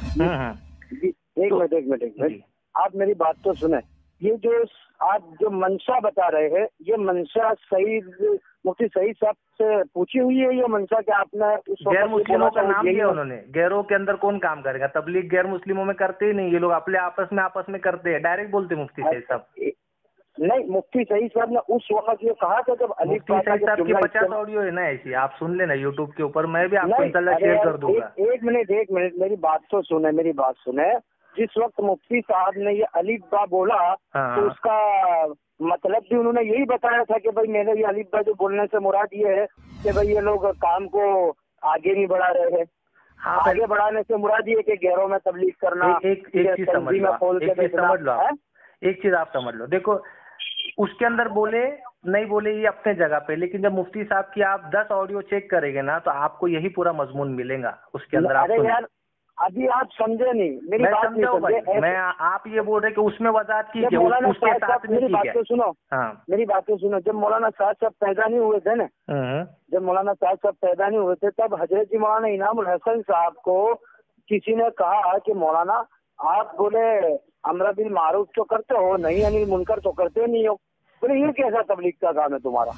एक मिनट आप मेरी बात तो सुने, ये जो आप जो मंशा बता रहे हैं, ये मंशा सईद मुफ्ती सईद साहब से पूछी हुई है, ये मंशा क्या आपने उस गैर मुस्लिमों का नाम लिया उन्होंने? गैरों के अंदर कौन काम करेगा? तबलीग गैर मुस्लिमों में करते ही नहीं, ये लोग अपने आपस में करते हैं, डायरेक्ट बोलते मुफ्ती सईद साहब। नहीं, मुफ्ती सईद साहब ने उस वक्त ये कहा था जब अली मुफ्ती सईद साहब की 50 ऑडियो है ना ऐसी, आप सुन लेना यूट्यूब के ऊपर, मैं भी आपको इंशाल्लाह शेयर कर दूंगा। एक मिनट मेरी बात तो सुने। जिस वक्त मुफ्ती साहब ने ये अलीबा बोला, तो उसका मतलब भी उन्होंने यही बताया था कि भाई मैंने ये अलीबा जो बोलने से मुराद ये है कि भाई ये लोग काम को आगे नहीं बढ़ा रहे हैं। आगे बढ़ाने से मुराद ये कि गैरों में तबलीग करना। एक चीज समझ लो, एक चीज आप समझ लो, देखो उसके अंदर बोले नहीं बोले ये अपने जगह पे, लेकिन जब मुफ्ती साहब की आप 10 ऑडियो चेक करेंगे ना, तो आपको यही पूरा मजमून मिलेगा उसके अंदर। अरे यार अभी आप समझे नहीं मेरी बात, नहीं समझे। मैं आप ये बोल रहे कि उसमें वजाहत की उसके साथ मेरी बात तो सुनो। हाँ, मेरी बात तो सुनो। जब मौलाना साहब पैदा नहीं हुए थे ना, जब मौलाना साहब पैदा नहीं हुए थे, तब हजरत जी मौलाना इनामुल हसन साहब को किसी ने कहा कि मौलाना आप बोले अमर बिल मारूफ तो करते हो, नहीं अनिल मुनकर तो करते नहीं हो, बोले ये कैसा तबलीग का काम है तुम्हारा?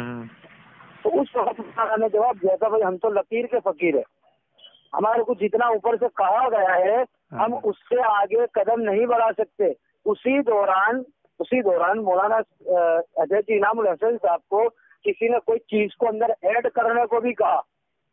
तो उस वक्त मौलाना ने जवाब दिया था, भाई हम तो लकीर के फकीर है, हमारे को जितना ऊपर से कहा गया है हम उससे आगे कदम नहीं बढ़ा सकते। उसी दौरान मौलाना हजरत इनामुल हसन साहब को किसी ने कोई चीज को अंदर ऐड करने को भी कहा,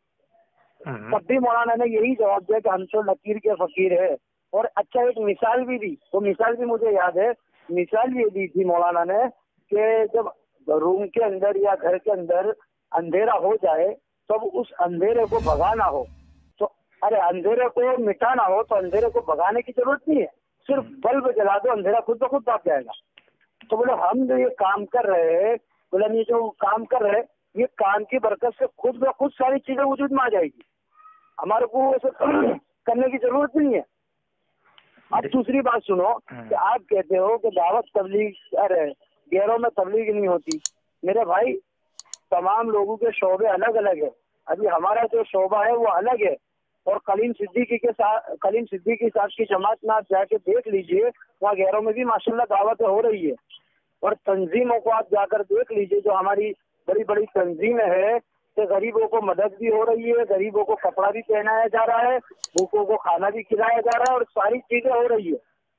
तब भी मौलाना ने यही जवाब दिया कि हम तो लकीर के फकीर है। और अच्छा एक मिसाल भी दी, वो मिसाल भी मुझे याद है। मिसाल ये दी थी मौलाना ने कि जब रूम के अंदर या घर के अंदर अंधेरा हो जाए, तो उस अंधेरे को भगाना हो, अरे अंधेरे को मिटाना हो तो अंधेरे को भगाने की जरूरत नहीं है, सिर्फ बल्ब जला दो, अंधेरा खुद ब खुद भाग जाएगा। तो बोले हम जो ये काम कर रहे हैं, बोले ये जो काम कर रहे हैं, ये काम की बरकत से खुद ब खुद सारी चीजें वजूद में आ जाएगी, हमारे को ऐसे करने की जरूरत नहीं है। अब दूसरी बात सुनो कि आप कहते हो कि दावत तबलीग, अरे गैरों में तबलीग नहीं होती। मेरे भाई तमाम लोगों के शोबे अलग अलग है, अभी हमारा जो शोबा है वो अलग है, और कलीम सिद्दीकी साहब की जमात में आप जाके देख लीजिए, वहाँ गैरों में भी माशाल्लाह दावत हो रही है। और तंजीमों को आप जाकर देख लीजिए, जो हमारी बड़ी बड़ी तंजीमें हैं, तो गरीबों को मदद भी हो रही है, गरीबों को कपड़ा भी पहनाया जा रहा है, भूखों को खाना भी खिलाया जा रहा है, और सारी चीजें हो रही है।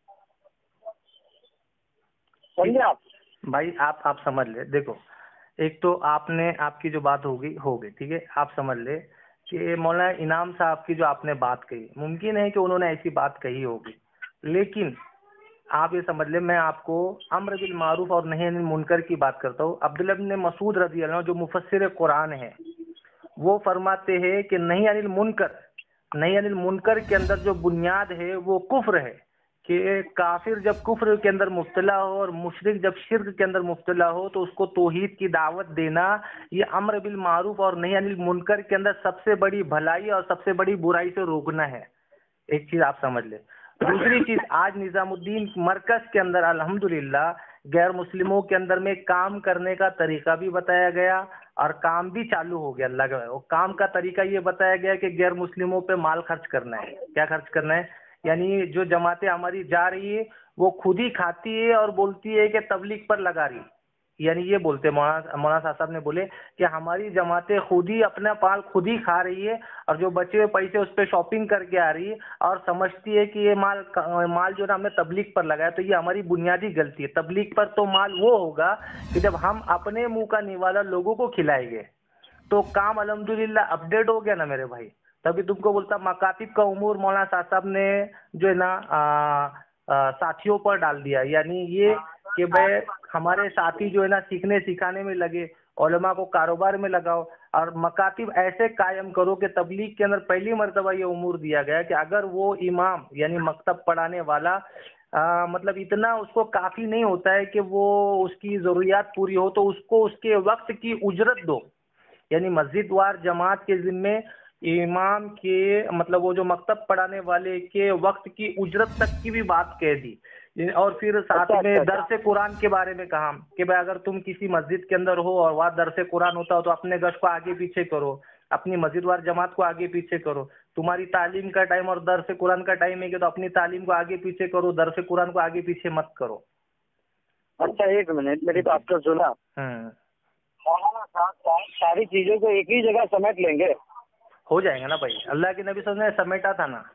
समझे आप भाई? आप समझ ले, देखो एक तो आपकी जो बात होगी ठीक है, आप समझ ले कि मौलाना इनाम साहब की जो आपने बात कही, मुमकिन है कि उन्होंने ऐसी बात कही होगी, लेकिन आप ये समझ ले, मैं आपको अम्र बिल मारूफ और नही अनिल मुनकर की बात करता हूँ। अब्दुल्लाह इब्न मसूद रज़ी अल्लाह जो मुफस्सिर कुरान है, वो फरमाते हैं कि नही अनिल मुनकर के अंदर जो बुनियाद है वो कुफ्र है, कि काफिर जब कुफ्र के अंदर मुब्तला हो और मुशरिक जब शिर्क के अंदर मुब्तला हो, तो उसको तौहीद की दावत देना, ये अम्र बिल मारूफ और नही अनिल मुनकर के अंदर सबसे बड़ी भलाई और सबसे बड़ी बुराई से रोकना है। एक चीज आप समझ ले। दूसरी चीज, आज निजामुद्दीन मरकज के अंदर अल्हम्दुलिल्लाह गैर मुस्लिमों के अंदर में काम करने का तरीका भी बताया गया और काम भी चालू हो गया। अल्लाह का काम का तरीका ये बताया गया कि गैर मुस्लिमों पे माल खर्च करना है। क्या खर्च करना है? यानी जो जमातें हमारी जा रही है वो खुद ही खाती है और बोलती है कि तबलीग पर लगा रही। यानी ये बोलते मौलाना साहब ने बोले कि हमारी जमातें खुद ही अपना माल खुद ही खा रही है और जो बचे हुए पैसे उस पर शॉपिंग करके आ रही है और समझती है कि ये माल जो ना हमने तबलीग पर लगाया। तो ये हमारी बुनियादी गलती है। तबलीग पर तो माल वो होगा कि जब हम अपने मुंह का निवाला लोगों को खिलाएंगे। तो काम अल्हम्दुलिल्लाह अपडेट हो गया ना मेरे भाई। तभी तुमको बोलता मकातिब का उमूर मौलाना साहब ने जो है ना साथियों पर डाल दिया। यानी ये कि भाई हमारे साथी जो है ना सीखने सिखाने में लगे, उलमा को कारोबार में लगाओ और मकातिब ऐसे कायम करो कि तबलीग के अंदर पहली मर्तबा ये उमूर दिया गया कि अगर वो इमाम यानी मकतब पढ़ाने वाला मतलब इतना उसको काफी नहीं होता है कि वो उसकी जरूरियात पूरी हो तो उसको उसके वक्त की उजरत दो। यानी मस्जिद वार जमात के जिम्मे इमाम के मतलब वो जो मकतब पढ़ाने वाले के वक्त की उजरत तक की भी बात कह दी। और फिर साथ में दरसे कुरान के बारे में कहा कि भाई अगर तुम किसी मस्जिद के अंदर हो और वहाँ दरसे कुरान होता हो तो अपने गश को आगे पीछे करो, अपनी मस्जिद वार जमात को आगे पीछे करो। तुम्हारी तालीम का टाइम और दरसे कुरान का टाइम है कि तो अपनी तालीम को आगे पीछे करो, दरसे कुरान को आगे पीछे मत करो। अच्छा एक मिनट, मेरी बात तो सुना। सारी चीजों को एक ही जगह समेट लेंगे, हो जाएगा ना भाई। अल्लाह के नबी ने समेटा था ना।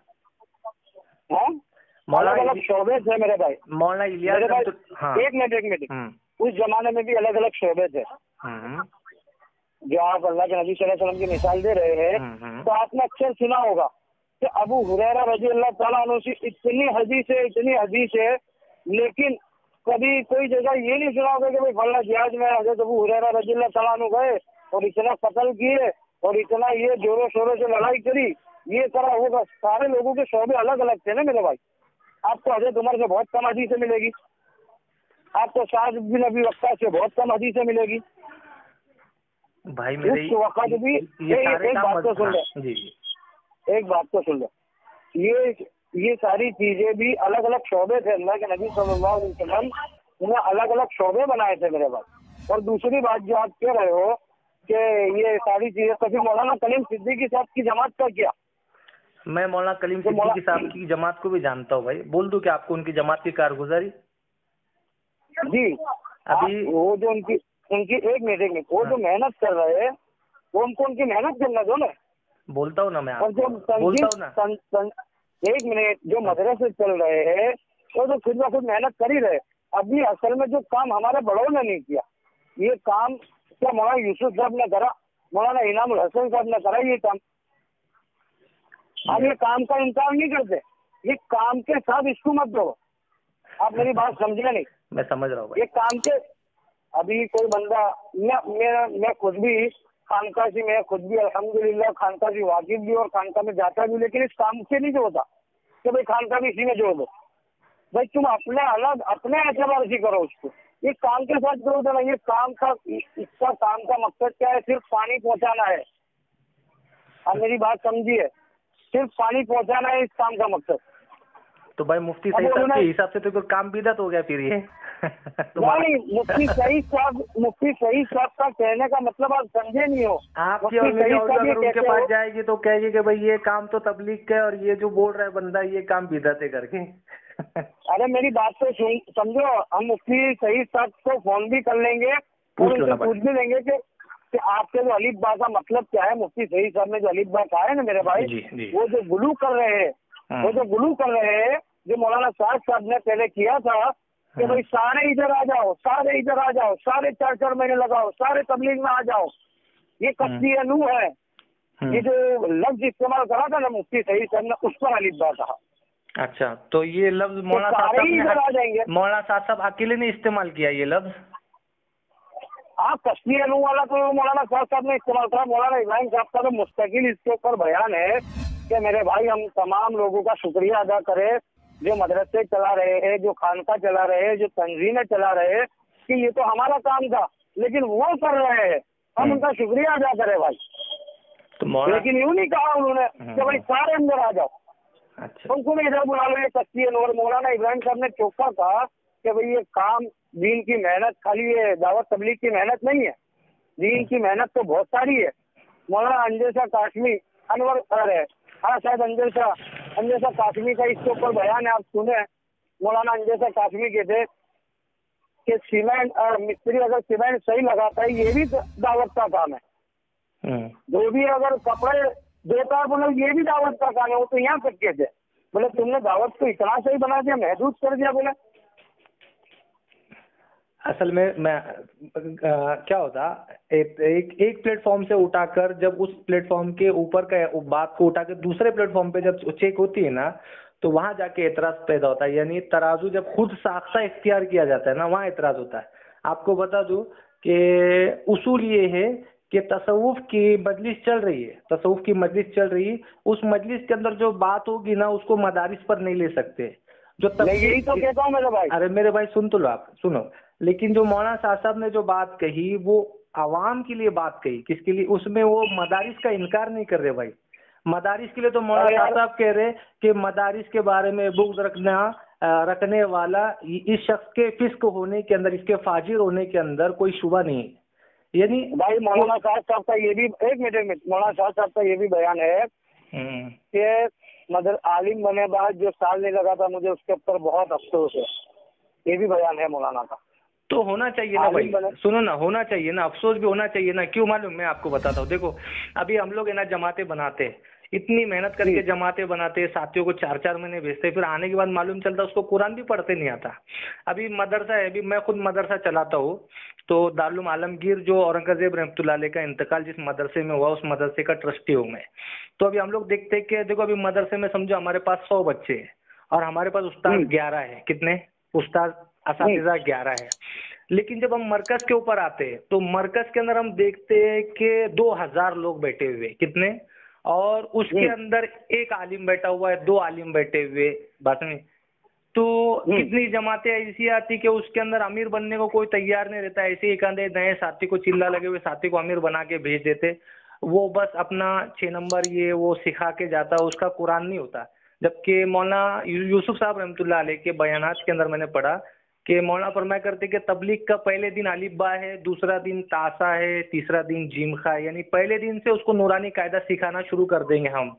अलग अलग शोबे थे मेरे भाई। मौलाना इलियास हाँ। एक मिनट उस जमाने में भी अलग अलग शोबे थे जो आप अल्लाह के नबी सल्लल्लाहु अलैहि वसल्लम की मिसाल दे रहे हैं। तो आपने अक्सर सुना होगा कि अबू हुरैरा रज़ी अल्लाह तआला अन्हु से इतनी हदीस है, लेकिन कभी कोई जगह ये नहीं सुना होगा कि भाई फल्ला जिहाद में हज़रत अबू हुरैरा रज़ी अल्लाह तआला अन्हु गए और इतना कत्ल किए और इतना ये जोरों शोरों से लड़ाई करी, ये करा होगा। सारे लोगों के शोबे अलग अलग थे ना मेरे भाई। आपको हज़रत उमर से बहुत कम हदीसें मिलेगी, आपको साद बिन अबी वक्कास से बहुत कम हदीसें मिलेगी भाई। मेरे उस वक्त भी एक बात तो सुन ले, एक बात तो सुन ले, ये सारी चीजें भी अलग अलग शोबे थे। अल्लाह के नबी सल्लल्लाहु अलैहि वसल्लम उन्हें अलग अलग शोबे बनाए थे मेरे भाई। और दूसरी बात जो आप कह रहे हो कि ये सारी चीजें तो फिर मौलाना कलीम सिद्दीकी साहब की जमात का क्या? मैं मौलाना कलीम सिद्दीकी साहब की जमात को भी जानता हूँ भाई। बोल दूं कि आपको उनकी जमात की कारगुजारी? जी अभी वो जो उनकी एक मिनट वो जो मेहनत कर रहे हैं वो उनको उनकी मेहनत करना दो ना। बोलता हूँ ना मैं और जो बोलता हूँ ना। एक मिनट, जो मदरसे चल रहे हैं वो तो खुद ब खुद मेहनत कर ही रहे। अभी असल में जो काम हमारे बड़ों ने नहीं किया, ये काम क्या मौलाना यूसुफ साहब ने करा, मौलाना इनामुल हसन साहब ने करा ये काम। हम ये काम का इनकार नहीं करते, ये काम के साथ इसको मत दो। आप मेरी बात समझे नहीं? मैं समझ रहा हूँ। ये काम के अभी कोई बंदा मैं खुद भी खानका से, मैं खुद भी अल्हम्दुलिल्लाह खानका से वाकिफ भी और खानका में जाता भी, लेकिन इस काम से नहीं जोड़ता कि भाई खानका भी इसी में जोड़ दो। भाई तुम अपने अलग अपने एतबार से करो उसको, ये काम के साथ जोड़ देना। ये काम का इसका काम का मकसद क्या है? सिर्फ पानी पहुंचाना है। आप मेरी बात समझिए, सिर्फ पानी पहुंचाना है इस काम का मकसद। तो भाई मुफ्ती सही साहब के हिसाब से तो काम बिदअत हो गया फिर ये। नहीं, मुफ्ती सही साहब का कहने का मतलब आप समझे नहीं हो। आपकी और मेरी अगर उनके पास जाएगी तो कहेगी कि भाई ये काम तो तबलीग का है और ये जो बोल रहा है बंदा ये काम बिदअत है करके। अरे मेरी बात तो समझो, हम मुफ्ती सही साहब को फोन भी कर लेंगे और उनसे पूछ भी लेंगे कि आपके जो अलीफ बा का मतलब क्या है। मुफ्ती सही साहब ने जो अलीफ बा कहा है ना मेरे भाई, वो जो गुलू कर रहे हैं, जो मौलाना साहब ने पहले किया था कि भाई सारे इधर आ जाओ, सारे 4 महीने लगाओ, सारे तबलीग में आ जाओ, ये कस्बी नू है। ये जो लफ्ज इस्तेमाल करा था ना मुफ्ती सही साहब ने, उस पर अलीफ बा कहा। अच्छा, तो ये लफ्ज मौलाना साहब अकेले ने इस्तेमाल किया ये लफ्ज? हाँ, कस्बी नू वाला तो मौलाना साहब ने इस्तेमाल करा। मौलाना इब्राहिम साहब का तो मुस्तकिल इसके ऊपर बयान है कि मेरे भाई हम तमाम लोगों का शुक्रिया अदा करें जो मदरसे चला रहे हैं, जो खानका चला रहे हैं, जो तंजीमें चला रहे हैं, कि ये तो हमारा काम था लेकिन वो कर रहे हैं, हम उनका शुक्रिया अदा करें भाई। तो लेकिन यूं नहीं कहा उन्होंने कि भाई सारे अंदर आ जाओ। अच्छा, तो उनको भी इधर बुला लो, ये सच्ची है। और मौलाना इब्राहिम साहब ने चौका कहा कि भाई ये काम दीन की मेहनत खाली ये दावत तबलीग की मेहनत नहीं है, दीन की मेहनत तो बहुत सारी है। मौलाना अंजर शाह कासमी अनवर है, हाँ शायद अंजर शाह कासमी का इसके ऊपर बयान है, आप सुने। मौलाना अंजर शाह कासमी कहते कि सीमेंट मिस्त्री अगर सीमेंट सही लगाता है ये भी दावत का काम है। धोबी अगर कपड़े धोता है बोले ये भी दावत का काम है। वो तो यहाँ तक कहते, बोले तुमने दावत को इतना सही बना दिया, महदूद कर दिया। बोले असल में मैं क्या होता, एक प्लेटफॉर्म से उठाकर जब उस प्लेटफॉर्म के ऊपर का बात को उठाकर दूसरे प्लेटफॉर्म पे जब चेक होती है ना, तो वहां जाके एतराज पैदा होता है। यानी तराजू जब खुद साख्ता इख्तियार किया जाता है ना, वहाँ एतराज होता है। आपको बता दूं कि उसूल ये है कि तसव्वुफ की मजलिस चल रही है, तसव्वुफ की मजलिस चल रही है, उस मजलिस के अंदर जो बात होगी ना उसको मदारिस पर नहीं ले सकते। जो यही तो कहता हूँ मेरे भाई। अरे मेरे भाई सुन तो लो, आप सुनो। लेकिन जो मौलाना शाह साहब ने जो बात कही वो आवाम के लिए बात कही, किसके लिए, उसमें वो मदारिस का इनकार नहीं कर रहे भाई। मदारिस के लिए तो मौलाना शाह साहब कह रहे कि मदारिस के बारे में बुग़्ज़ रखने वाला इस शख्स के फिस्क होने के अंदर, इसके फाजिर होने के अंदर कोई शुबा नहीं है। यानी भाई मौलाना शाह साहब का ये भी एक मिनट मौलाना शाह साहब का ये भी बयान है कि मदर आलिम बने बाद जो साल नहीं लगा था मुझे उसके ऊपर बहुत अफसोस है। ये भी बयान है मौलाना का। तो होना चाहिए ना भाई, सुनो ना, होना चाहिए ना, अफसोस भी होना चाहिए ना। क्यों मालूम, मैं आपको बताता हूँ। देखो अभी हम लोग है ना जमातें बनाते हैं, इतनी मेहनत करके जमातें बनाते, साथियों को 4-4 महीने भेजते, फिर आने के बाद मालूम चलता उसको कुरान भी पढ़ते नहीं आता। अभी मदरसा है, अभी मैं खुद मदरसा चलाता हूँ, तो दारुल आलमगीर जो औरंगजेब रहमतुल्लाह अलैह का इंतकाल जिस मदरसे में हुआ, उस मदरसे का ट्रस्टी हूँ मैं। तो अभी हम लोग देखते हैं कि देखो अभी मदरसे में समझो हमारे पास 100 बच्चे हैं और हमारे पास उस्ताद 11 है। कितने उस्ताद असातिज़ा 11 है। लेकिन जब हम मरकज के ऊपर आते हैं तो मरकज के अंदर हम देखते हैं कि 2000 लोग बैठे हुए, कितने, और उसके अंदर एक आलिम बैठा हुआ है, 2 आलिम बैठे हुए, बात नहीं। तो कितनी जमातें ऐसी आती कि उसके अंदर अमीर बनने को कोई तैयार नहीं रहता। ऐसे एक आधे नए साथी को चिल्ला लगे हुए साथी को अमीर बना के भेज देते, वो बस अपना 6 नंबर ये वो सिखा के जाता, उसका कुरान नहीं होता। जबकि मौलाना यूसुफ साहब रहमतुल्लाह अलैह के बयानात के अंदर मैंने पढ़ा कि मौलाना फरमाया करते कि तबलीग का पहले दिन अलिफ बा है, दूसरा दिन तासा है, तीसरा दिन जीम खा है। यानी पहले दिन से उसको नूरानी कायदा सिखाना शुरू कर देंगे हम।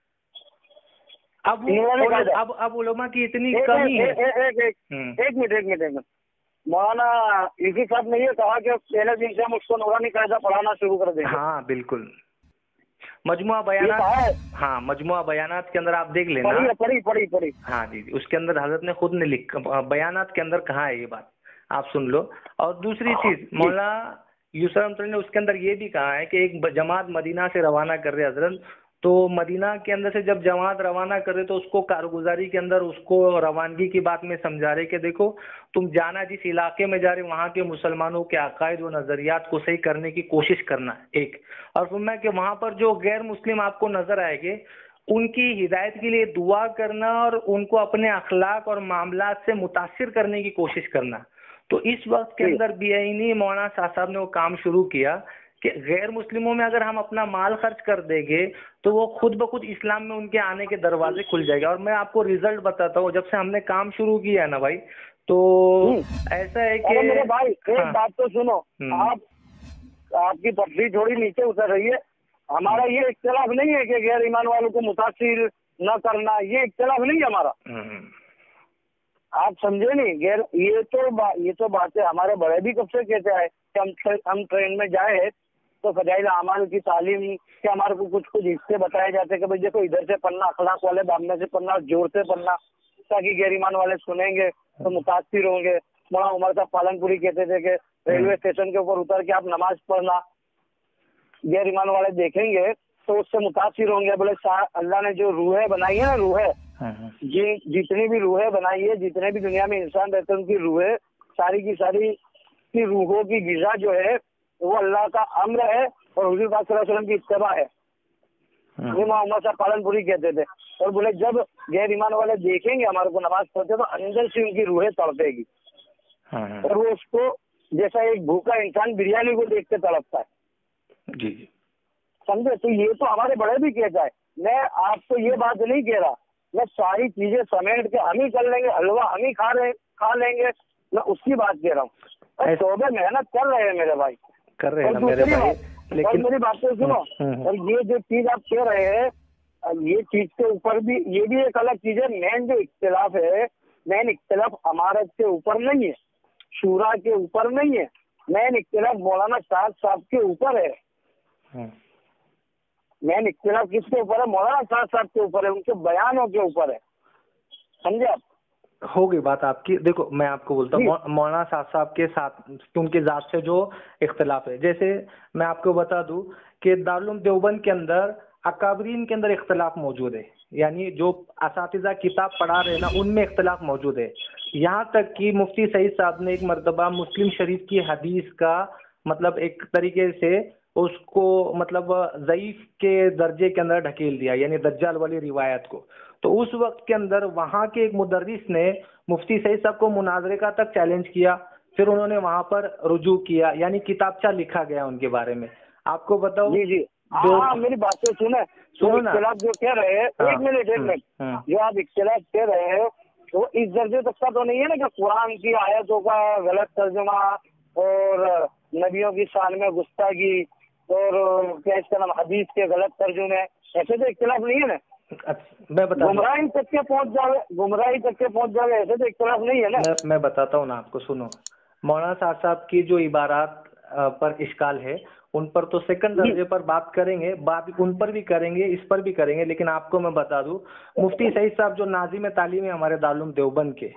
अब उलमा की इतनी कमी है। एक मिनट मौलाना यूसुफ साहब ने ये कहा कि पहले दिन से हम उसको नूरानी कायदा पढ़ाना शुरू कर देंगे। हाँ बिल्कुल, मजमुआ बयानात, हाँ मजमुआ बयानात के अंदर आप देख लेना। पढ़ी। हाँ जी, उसके अंदर हजरत ने खुद ने लिखा, बयानात के अंदर कहा है ये बात, आप सुन लो। और दूसरी चीज मौलाना यूसुफ ने उसके अंदर ये भी कहा है कि एक जमात मदीना से रवाना कर रहे हजरत, तो मदीना के अंदर से जब जमात रवाना कर रहे तो उसको कारगुजारी के अंदर उसको रवानगी की बात में समझा रहे कि देखो तुम जाना जिस इलाके में जा रहे वहाँ के मुसलमानों के अकायद व नज़रियात को सही करने की कोशिश करना एक, और फरमाया कि वहाँ पर जो गैर मुस्लिम आपको नजर आएंगे उनकी हिदायत के लिए दुआ करना और उनको अपने अखलाक और मामलात से मुतासिर करने की कोशिश करना। तो इस वक्त के अंदर बेआईनी मौलाना शाह साहब ने वो काम शुरू किया कि गैर मुस्लिमों में अगर हम अपना माल खर्च कर देंगे तो वो खुद ब खुद इस्लाम में उनके आने के दरवाजे खुल जाएंगे। और मैं आपको रिजल्ट बताता हूँ, जब से हमने काम शुरू किया है ना भाई, तो ऐसा है कि मेरे भाई एक बात तो सुनो, आपकी पटरी थोड़ी नीचे उतर रही है। हमारा ये इख्तिलाफ नहीं है कि गैर ईमान वालों को मुतासिर न करना, ये इख्तिलाफ नहीं है हमारा। आप समझे नहीं, गैर ये तो बातें हमारे बड़े भी कब से कहते हैं कि हम ट्रेन में जाए तो फजाइल अमाल की तालीम के हमारे को कुछ हिस्से बताए जाते हैं कि भाई देखो इधर से पढ़ना, अखलाक वाले बामने से पढ़ना, जोर से पढ़ना, ताकि गैर ईमान वाले सुनेंगे तो मुतासिर होंगे। मौलाना उमर साहब पालनपुरी कहते थे कि रेलवे स्टेशन के ऊपर उतर के आप नमाज पढ़ना, गैर ईमान वाले देखेंगे तो उससे मुतासिर होंगे। बोले अल्लाह ने जो रूहें बनाई है ना, रूहें जितनी भी रूहें बनाई है, जितने भी दुनिया में इंसान रहते हैं उनकी रूहें सारी की सारी की रूहों की गिज़ा जो है वो अल्लाह का अम्र है और हुजूर पाक सल्लल्लाहु अलैहि वसल्लम की इत्तिबा है। मोहम्मद साहब पालनपुरी कहते थे। और बोले जब गैर ईमान वाले देखेंगे हमारे को नमाज पढ़ते तो अंदर से उनकी रूहें तड़पेगी और वो उसको जैसा एक भूखा इंसान बिरयानी को देख के तड़पता है। जी समझे? तो ये तो हमारे बड़े भी कहता है। मैं आपको ये बात नहीं कह रहा मैं सारी चीजें समेट के हम ही कर लेंगे, हलवा हम ही खा लेंगे, मैं उसकी बात कह रहा हूँ। और तौबे मेहनत कर रहे हैं मेरे भाई, कर रहे हैं ना मेरे भाई, लेकिन मेरी बात तो सुनो। और ये जो चीज आप कह रहे हैं, ये चीज के ऊपर भी ये भी एक अलग चीज है। मेन जो इख्तिलाफ है, मेन इख्तिलाफ अमारत के ऊपर नहीं है, शूरा के ऊपर नहीं है, मेन इख्तिलाफ मौलाना साहब के ऊपर है। मेन इख्तिलाफ किसके ऊपर है? मौलाना साहब के ऊपर है, उनके बयानों के ऊपर है, समझे आप? हो गई बात आपकी। देखो मैं आपको बोलता हूँ, मौलाना साहब के साथ उनके जात से जो इख्तिलाफ है, जैसे मैं आपको बता दूं कि दारुल उलूम देवबंद के अंदर अकाबरीन के अंदर इख्तिलाफ मौजूद है, यानी जो असातिज़ा किताब पढ़ा रहे ना उनमें इख्तिलाफ मौजूद है। यहाँ तक कि मुफ्ती सईद साहब ने एक मरतबा मुस्लिम शरीफ की हदीस का मतलब एक तरीके से उसको मतलब ज़ईफ के दर्जे के अंदर ढकेल दिया, यानी दज्जाल वाली रिवायत को। तो उस वक्त के अंदर वहाँ के एक मुदर्रिस ने मुफ्ती सईद साहब को मुनाजरे का तक चैलेंज किया, फिर उन्होंने वहाँ पर रुजू किया, यानी किताबचा लिखा गया उनके बारे में। आपको बताओ जी मेरी बात तो सुनो ना, जो कह रहे हैं, एक मिनट जो आप इख्तिलाफ कह रहे हैं वो इस दर्जे तक का तो नहीं है ना कि कुरान की आयतों का गलत तर्जुमा और नबियों की शान में गुस्ताखी और क्या इसका नाम हदीस के गलत तर्जुमे, ऐसे तो इख्तिलाफ नहीं है ना। मैं बता गुमराही तक के पहुंच जावे ऐसे तो इख्तिलाफ नहीं है ना। मैं बताता हूँ ना आपको, सुनो। मौलाना साहब की जो इबारात पर इश्काल है उन पर तो सेकंड दर्जे पर बात करेंगे, बात उन पर भी करेंगे, इस पर भी करेंगे, लेकिन आपको मैं बता दूं मुफ्ती सईद साहब जो नाज़िम तालीम है हमारे दारुल उलूम देवबंद के,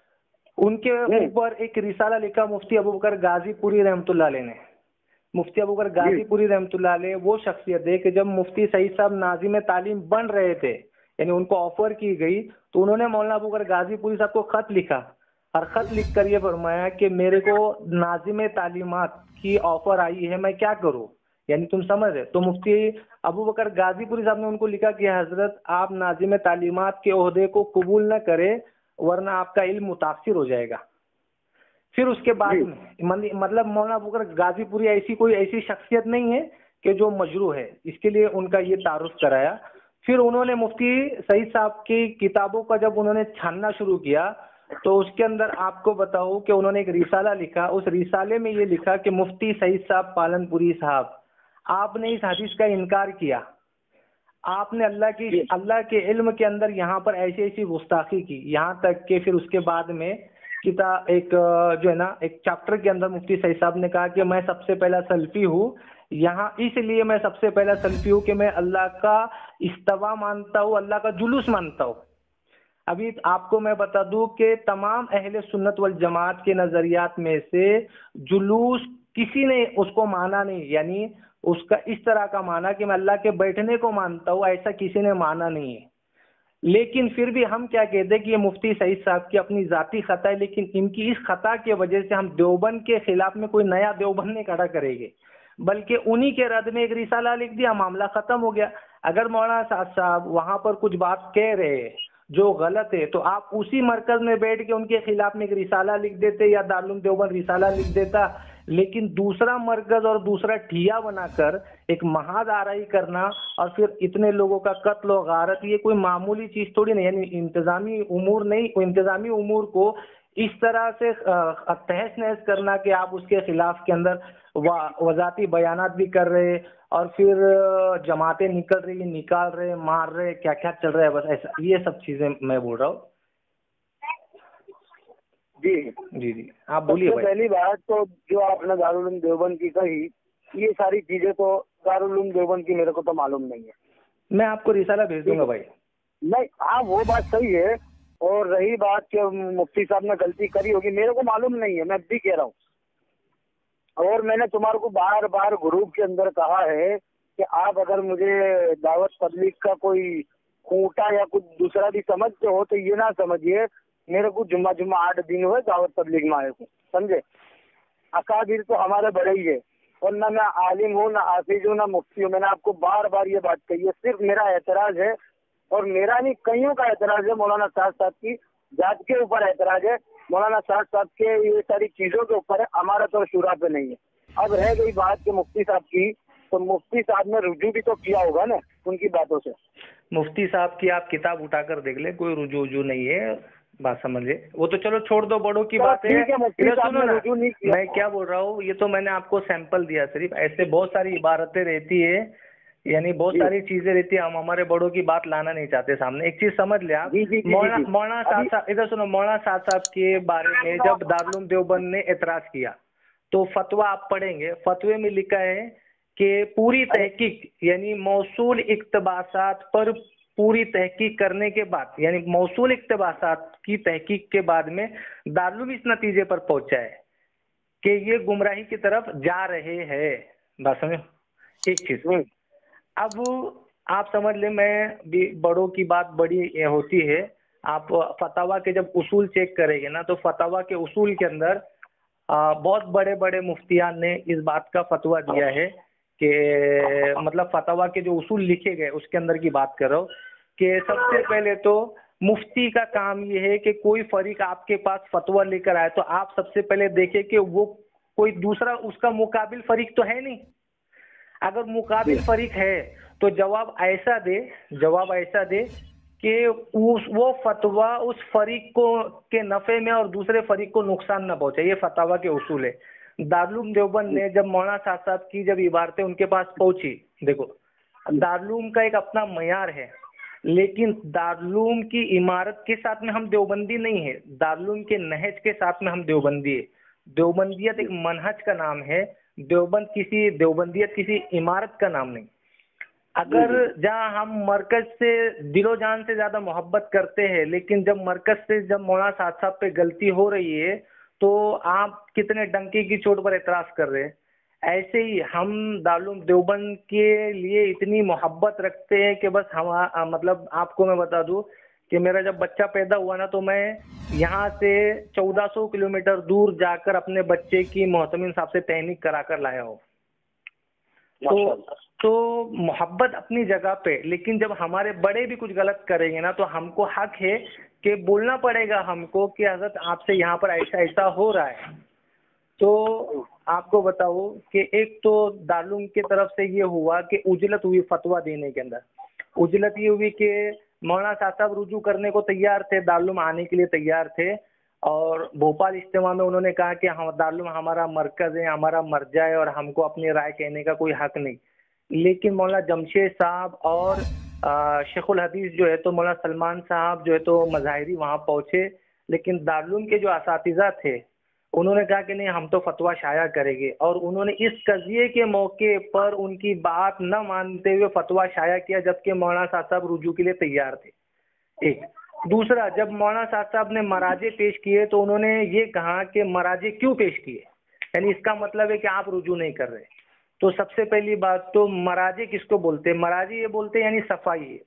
उनके ऊपर एक रिसाला लिखा मुफ्ती अबू बकर गाजीपुरी रहमतुल्लाह अलैह ने। मुफ्ती अबू बकर गाजीपुरी रहमतुल्लाह अलैह वो शख्सियत है कि जब मुफ्ती सईद साहब नाज़िम तालीम बन रहे थे, यानी उनको ऑफर की गई, तो उन्होंने मौलाना अबू बकर गाजीपुरी साहब को खत लिखा और खत लिख कर ये फरमाया कि मेरे को नाज़िम तालीमात की ऑफर आई है, मैं क्या करूं, यानी तुम समझ रहे। तो मुफ्ती अबू बकर गाजीपुरी साहब ने उनको लिखा कि हजरत आप नाज़िम तालीमात के ओहदे को कबूल न करें वरना आपका इल्म मुतासिर हो जाएगा। फिर उसके बाद में मतलब मौलाना अबू बकर गाजीपुरी ऐसी शख्सियत नहीं है कि जो मजरू है, इसके लिए उनका ये तारुफ कराया। फिर उन्होंने मुफ्ती सईद साहब की किताबों का जब उन्होंने छानना शुरू किया तो उसके अंदर आपको बताऊं कि उन्होंने एक रिसाला लिखा, उस रिसाले में ये लिखा कि मुफ्ती सईद साहब पालनपुरी साहब, आपने इस हदीस का इनकार किया, आपने अल्लाह के इल्म के अंदर यहाँ पर ऐसी ऐसी गुस्ताखी की, यहाँ तक कि फिर उसके बाद में किताब एक जो है ना एक चैप्टर के अंदर मुफ्ती सईद साहब ने कहा कि मैं सबसे पहला सल्फी हूँ, यहाँ इसलिए मैं सबसे पहला सल्फी हूँ कि मैं अल्लाह का इस्तिवा मानता हूँ, अल्लाह का जुलूस मानता हूँ। अभी आपको मैं बता दूं कि तमाम अहले सुन्नत वल जमात के नजरियात में से जुलूस किसी ने उसको माना नहीं, यानी उसका इस तरह का माना कि मैं अल्लाह के बैठने को मानता हूँ, ऐसा किसी ने माना नहीं है। लेकिन फिर भी हम क्या कहते हैं कि ये मुफ्ती सईद साहब की अपनी जाती खता है, लेकिन इनकी इस खता की वजह से हम देवबंद के खिलाफ में कोई नया देवबंद नहीं खड़ा करेंगे, बल्कि उन्हीं के रद में एक रिसाला लिख दिया, मामला खत्म हो गया। अगर मौलाना साहब वहां पर कुछ बात कह रहे हैं जो गलत है तो आप उसी मरकज में बैठ के उनके खिलाफ में एक रिसाला लिख देते या दारुल उलूम देवबंद रिसाला लिख देता, लेकिन दूसरा मरकज और दूसरा ठिया बनाकर एक महाद आराई करना और फिर इतने लोगों का कत्ल और गारत, ये कोई मामूली चीज थोड़ी नहीं, यानी इंतजामी उमूर नहीं, इंतजामी उमूर को इस तरह से तहस नहस करना कि आप उसके खिलाफ के अंदर वजाती बयानात भी कर रहे और फिर जमातें निकल रही, निकाल रहे, मार रहे, क्या क्या चल रहा है, बस ऐसा ये सब चीजें मैं बोल रहा हूँ। जी आप बोलिए भाई। पहली बात तो जो आपने दारुल उलूम देवबंद की कही, ये सारी चीजें तो दारुल उलूम देवबंद की मेरे को तो मालूम नहीं है। मैं आपको रिसाला भेज दूंगा भाई। नहीं, हाँ वो बात सही है। और रही बात कि मुफ्ती साहब ने गलती करी होगी, मेरे को मालूम नहीं है, मैं भी कह रहा हूँ। और मैंने तुम्हारे को बार बार ग्रुप के अंदर कहा है कि आप अगर मुझे दावत तबलीग का कोई खूंटा या कुछ दूसरा भी समझते हो तो ये ना समझिए मेरे को जुम्मा 8 दिन हुए दावत तबलीग में आए हूँ, समझे। अकाबिर तो हमारे बड़े ही है, और ना मैं आलिम हूँ, ना हाफिज हूँ, ना मुफ्ती हूँ। मैंने आपको बार बार ये बात कही है। सिर्फ मेरा एतराज है, और मेरा नहीं कईयों का एतराज है, मौलाना साहब की जात के ऊपर एतराज है, मौलाना साहब के ये सारी चीजों के ऊपर है, अमारत और शूरा पे नहीं है। अब रह गई बात के मुफ्ती साहब की, तो मुफ्ती साहब ने रुजू भी तो किया होगा ना उनकी बातों से। मुफ्ती साहब की आप किताब उठाकर देख ले, कोई रुजू नहीं है, बात समझिए। वो तो चलो छोड़ दो, बड़ों की बात है। मुफ्ती साहब सुनो ने ना, रुजू नहीं किया। मैं क्या बोल रहा हूँ, ये तो मैंने आपको सैंपल दिया सिर्फ, ऐसे बहुत सारी इबारतें रहती है, यानी बहुत सारी चीजें रहती है। हम हमारे बड़ों की बात लाना नहीं चाहते सामने। एक चीज समझ ले आप, मौलाना साहब, इधर सुनो, मौलाना साहब के बारे में जब दारुल देवबंद ने एतराज किया तो फतवा आप पढ़ेंगे, फतवे में लिखा है कि पूरी तहकीक यानी मौसूल इक्तबासात पर पूरी तहकीक करने के बाद, यानी मौसूल इक्तबासात की तहकीक के बाद में दारुल इस नतीजे पर पहुंचा है कि ये गुमराही की तरफ जा रहे हैं। बात समझो एक चीज। अब आप समझ ले, मैं भी बड़ों की बात बड़ी होती है। आप फतवा के जब उसूल चेक करेंगे ना, तो फतवा के उसूल के अंदर बहुत बड़े बड़े मुफ्तियान ने इस बात का फतवा दिया है कि मतलब फतवा के जो उसूल लिखे गए उसके अंदर की बात कर रहा हूँ कि सबसे पहले तो मुफ्ती का काम ये है कि कोई फरीक आपके पास फतवा लेकर आए तो आप सबसे पहले देखें कि वो कोई दूसरा उसका मुकाबिल फरीक तो है नहीं। अगर मुकाबिल फरीक है तो जवाब ऐसा दे कि वो फतवा उस फरीक को के नफे में और दूसरे फरीक को नुकसान न पहुंचे। ये फतवा के उसूल है। दारुल देवबंद ने जब मौलाना साहब की जब इबारतें उनके पास पहुंची, देखो दारुल का एक अपना मयार है, लेकिन दारुल की इमारत के साथ में हम देवबंदी नहीं है, दारुल के नहज के साथ में हम देवबंदी है। देवबंदियत एक मनहज का नाम है, देवबंदियत किसी इमारत का नाम नहीं। अगर जहां हम मरकज से दिलो जान से ज्यादा मोहब्बत करते हैं, लेकिन जब मरकज से जब मौलाना साहब पे गलती हो रही है तो आप कितने डंके की चोट पर एतराज कर रहे हैं। ऐसे ही हम दारुल देवबंद के लिए इतनी मोहब्बत रखते हैं कि बस हम मतलब आपको मैं बता दूं कि मेरा जब बच्चा पैदा हुआ ना, तो मैं यहाँ से 1400 किलोमीटर दूर जाकर अपने बच्चे की मोहतमिन साहब से तहनीक कराकर लाया हूँ। तो मोहब्बत अपनी जगह पे, लेकिन जब हमारे बड़े भी कुछ गलत करेंगे ना, तो हमको हक है कि बोलना पड़ेगा हमको कि हजरत आपसे यहाँ पर ऐसा ऐसा हो रहा है। तो आपको बताओ कि एक तो दारुल की तरफ से ये हुआ कि उजलत हुई फतवा देने के अंदर। उजलत ये हुई कि मौलाना साहब रुजू करने को तैयार थे, दारुल आने के लिए तैयार थे, और भोपाल इज्तिमा में उन्होंने कहा कि हम दारुल हमारा मरकज है, हमारा मर्जा है और हमको अपनी राय कहने का कोई हक नहीं। लेकिन मौलाना जमशेद साहब और शेखुल हदीस जो है तो मौलाना सलमान साहब जो है तो मज़ाहिरी वहाँ पहुँचे, लेकिन दारुल के जो असातिज़ा थे उन्होंने कहा कि नहीं हम तो फतवा शाया करेंगे, और उन्होंने इस कज़िये के मौके पर उनकी बात न मानते हुए फतवा शाया किया, जबकि मौलाना साहब रुजू के लिए तैयार थे। एक दूसरा, जब मौलाना साहब ने मराजे पेश किए तो उन्होंने ये कहा कि मराजे क्यों पेश किए, यानी इसका मतलब है कि आप रुजू नहीं कर रहे। तो सबसे पहली बात तो मराजे किसको बोलते हैं? मराजे ये बोलते हैं यानी सफाई।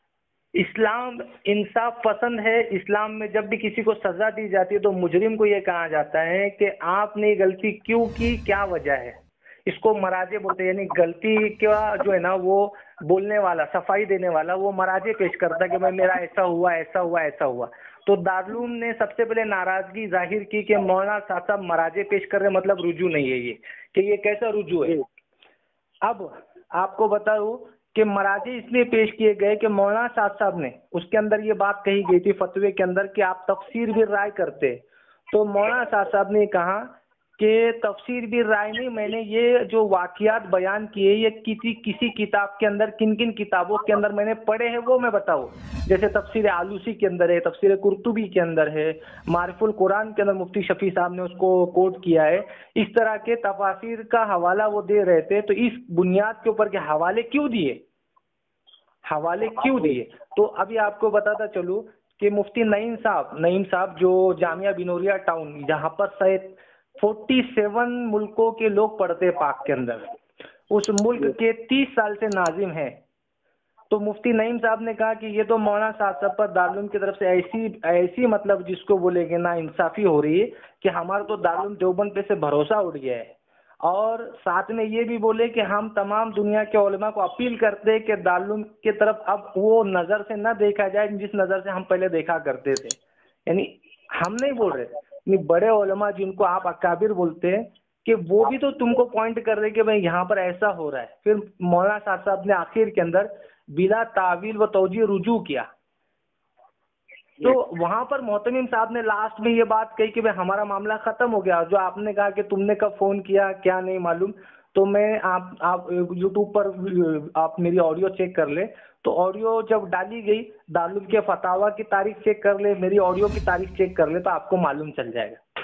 इस्लाम इंसाफ पसंद है। इस्लाम में जब भी किसी को सजा दी जाती है तो मुजरिम को ये कहा जाता है कि आपने गलती क्यों की, क्या वजह है। इसको मराजे बोलते हैं, यानी गलती का जो है ना वो बोलने वाला, सफाई देने वाला, वो मराजे पेश करता है कि भाई मेरा ऐसा हुआ ऐसा हुआ ऐसा हुआ। तो दारुल ने सबसे पहले नाराजगी जाहिर की कि मौलाना साहब मराजे पेश कर रहे, मतलब रुजू नहीं है ये, कि ये कैसा रुजू है। अब आपको बताऊं कि मराजे इसलिए पेश किए गए कि मौलाना साहब ने उसके अंदर ये बात कही गई थी फतवे के अंदर कि आप तफसीर भी राय करते, तो मौलाना साहब ने कहा कि तफसीर भी राय नहीं, मैंने ये जो वाकियात बयान किए ये किसी किताब के अंदर, किन किन किताबों के अंदर मैंने पढ़े हैं वो मैं बताऊं। जैसे तफसीर आलूसी के अंदर है, तफसीर कुर्तुबी के अंदर है, मारिफुल कुरान के अंदर मुफ्ती शफी साहब ने उसको कोट किया है। इस तरह के तफासिर का हवाला वो दे रहे थे। तो इस बुनियाद के ऊपर के हवाले क्यों दिए, तो अभी आपको बताता चलूँ कि मुफ्ती नईम साहब जो जामिया बिनोरिया टाउन, जहाँ पर शायद 47 मुल्कों के लोग पढ़ते हैं पाक के अंदर, उस मुल्क के 30 साल से नाजिम हैं। तो मुफ्ती नईम साहब ने कहा कि ये तो मौलाना साहब पर दारुल की तरफ से ऐसी मतलब जिसको बोलेंगे ना इंसाफी हो रही है कि हमारा तो दारुल देवबंद पे से भरोसा उठ गया है। और साथ में ये भी बोले कि हम तमाम दुनिया के उलमा को अपील करते हैं कि दारुल की तरफ अब वो नज़र से न देखा जाए जिस नज़र से हम पहले देखा करते थे। यानी हम नहीं बोल रहे, बड़े उलमा जिनको आप अकाबिर बोलते हैं कि वो भी तो तुमको पॉइंट कर रहे कि भाई यहाँ पर ऐसा हो रहा है। फिर मौलाना साहब ने आखिर के अंदर बिला तावील व तौजीह रुजू किया, तो वहां पर मोहतमिम साहब ने लास्ट में ये बात कही कि भाई हमारा मामला खत्म हो गया। जो आपने कहा कि तुमने कब फोन किया क्या नहीं मालूम, तो मैं आप यूट्यूब पर आप मेरी ऑडियो चेक कर ले, तो ऑडियो जब डाली गई दारुल के फतावा की तारीख चेक कर ले, मेरी ऑडियो की तारीख चेक कर ले, तो आपको मालूम चल जाएगा।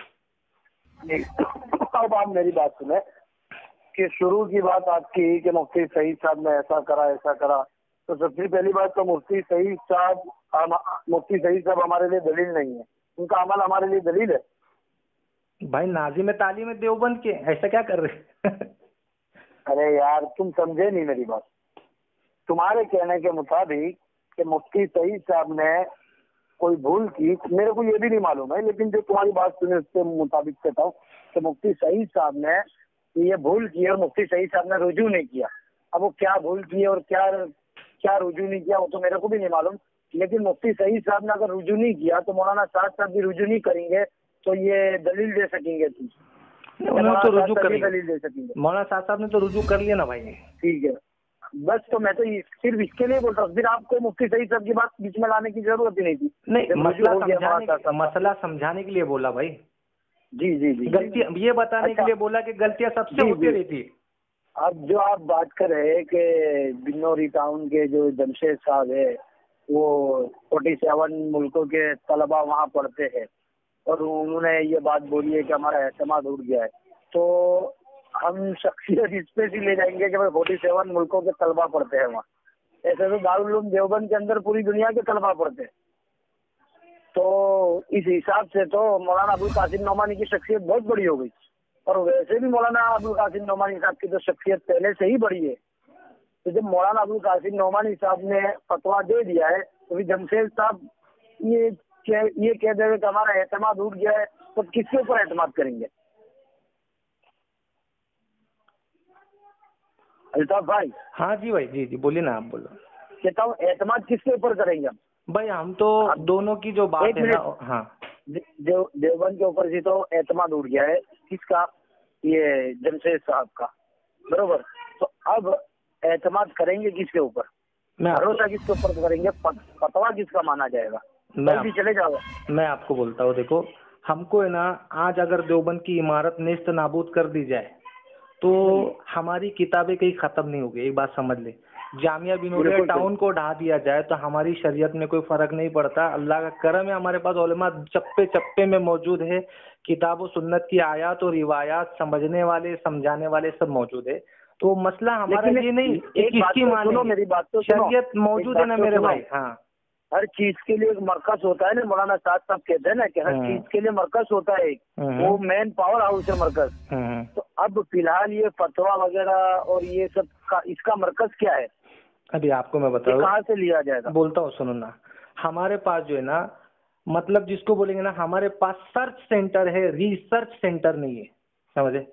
अब आप मेरी बात सुने कि शुरू की बात आपकी कि मुफ्ती सईद साहब ने ऐसा करा, तो सबसे पहली बात तो मुफ्ती सईद साहब हमारे लिए दलील नहीं है, उनका अमल हमारे लिए दलील है। भाई नाज़िम तालीम देवबंद के ऐसा क्या कर रहे अरे यार तुम समझे नहीं मेरी बात। तुम्हारे कहने के मुताबिक कि मुफ्ती सईद साहब ने कोई भूल की, मेरे को ये भी नहीं मालूम है, लेकिन जो तुम्हारी बात सुने उसके मुताबिक कहता हूँ कि मुफ्ती सईद साहब ने ये भूल की और मुफ्ती सईद साहब ने रुजू नहीं किया। अब वो क्या भूल की और क्या रुजू नहीं किया वो तो मेरे को भी नहीं मालूम, लेकिन मुफ्ती सईद साहब ने अगर रुजू नहीं किया तो मौलाना साहब भी रुजू नहीं करेंगे तो ये दलील दे सकेंगे तुम? उन्होंने तो रुजू कर लिया, दलील दे सकेंगे। मौलाना साहब ने तो रुजू कर लिया ना भाई। ठीक है, बस तो मैं तो सिर्फ इसके लिए बोल रहा हूँ, फिर आपको मुफ्ती सईद साहब की बात बीच में लाने की जरूरत ही नहीं थी। नहीं, मसला समझाने के लिए बोला भाई। जी गलतियां ये बताने के लिए बोला कि गलतियां सबसे होती रहती है। अब जो आप बात कर रहे हैं कि बिन्नौरी टाउन के जो जमशेद साहब है वो 47 मुल्कों के तलबा वहाँ पढ़ते हैं और उन्होंने ये बात बोली है कि हमारा एतमाद उठ गया है, तो हम शख्सियत इस पे ही ले जाएंगे कि भाई 47 मुल्कों के तलबा पढ़ते हैं वहाँ। ऐसे तो दारुल उलूम देवबंद के अंदर पूरी दुनिया के तलबा पढ़ते हैं, तो इस हिसाब से तो मौलाना अबुल कासिम नोमानी की शख्सियत बहुत बड़ी हो गई। और वैसे भी मौलाना अबुल कासिम नोमानी साहब की तो शख्सियत पहले से ही बड़ी है। तो जब मौलाना अबुल कासिम नोमानी साहब ने फतवा दे दिया है तो फिर जमशेद साहब ये कह देवे कि हमारा एतमाद उठ गया है, तो किसके ऊपर एतमाद करेंगे? अल्ताफ भाई। हाँ जी भाई, जी बोलिए ना, आप बोलो। कहता हूँ एतमाद किसके ऊपर करेंगे हम? भाई हम तो दोनों की जो बात है ना, हाँ देवबंद के ऊपर से तो एतमाद उठ गया है, किसका? ये जमशेद साहब का, बरोबर। तो अब एतमाद करेंगे किसके ऊपर? भरोसा किसके ऊपर करेंगे? फतवा किसका माना जाएगा? मैं चले जाओ। मैं आपको बोलता हूँ, देखो हमको है ना, आज अगर देवबंद की इमारत नेस्त नाबूद कर दी जाए तो हमारी किताबें कहीं खत्म नहीं होगी। एक बात समझ ले, जामिया बिनोरिया टाउन को ढा दिया जाए तो हमारी शरीयत में कोई फर्क नहीं पड़ता। अल्लाह का करम है, हमारे पास उलमा चप्पे चप्पे में मौजूद है, किताब और सुन्नत की आयात और रिवायात समझने वाले समझाने वाले सब मौजूद है। तो मसला हमारा ये नहीं किसकी मानो, मेरी बात तो शरीयत मौजूद है ना मेरे भाई। हाँ, हर चीज के लिए एक मरकज होता है ना, मौलाना साहब कहते हैं ना कि हर चीज के लिए मरकज होता है, वो मेन पावर हाउस है मरकज। तो अब फिलहाल ये फतवा वगैरह और ये सब का इसका मरकज क्या है? अभी आपको मैं बताऊँ कहाँ से लिया जाएगा। बोलता हूँ, सुनो ना, हमारे पास जो है ना, मतलब जिसको बोलेंगे ना, हमारे पास सर्च सेंटर है, रिसर्च सेंटर नहीं है, समझे?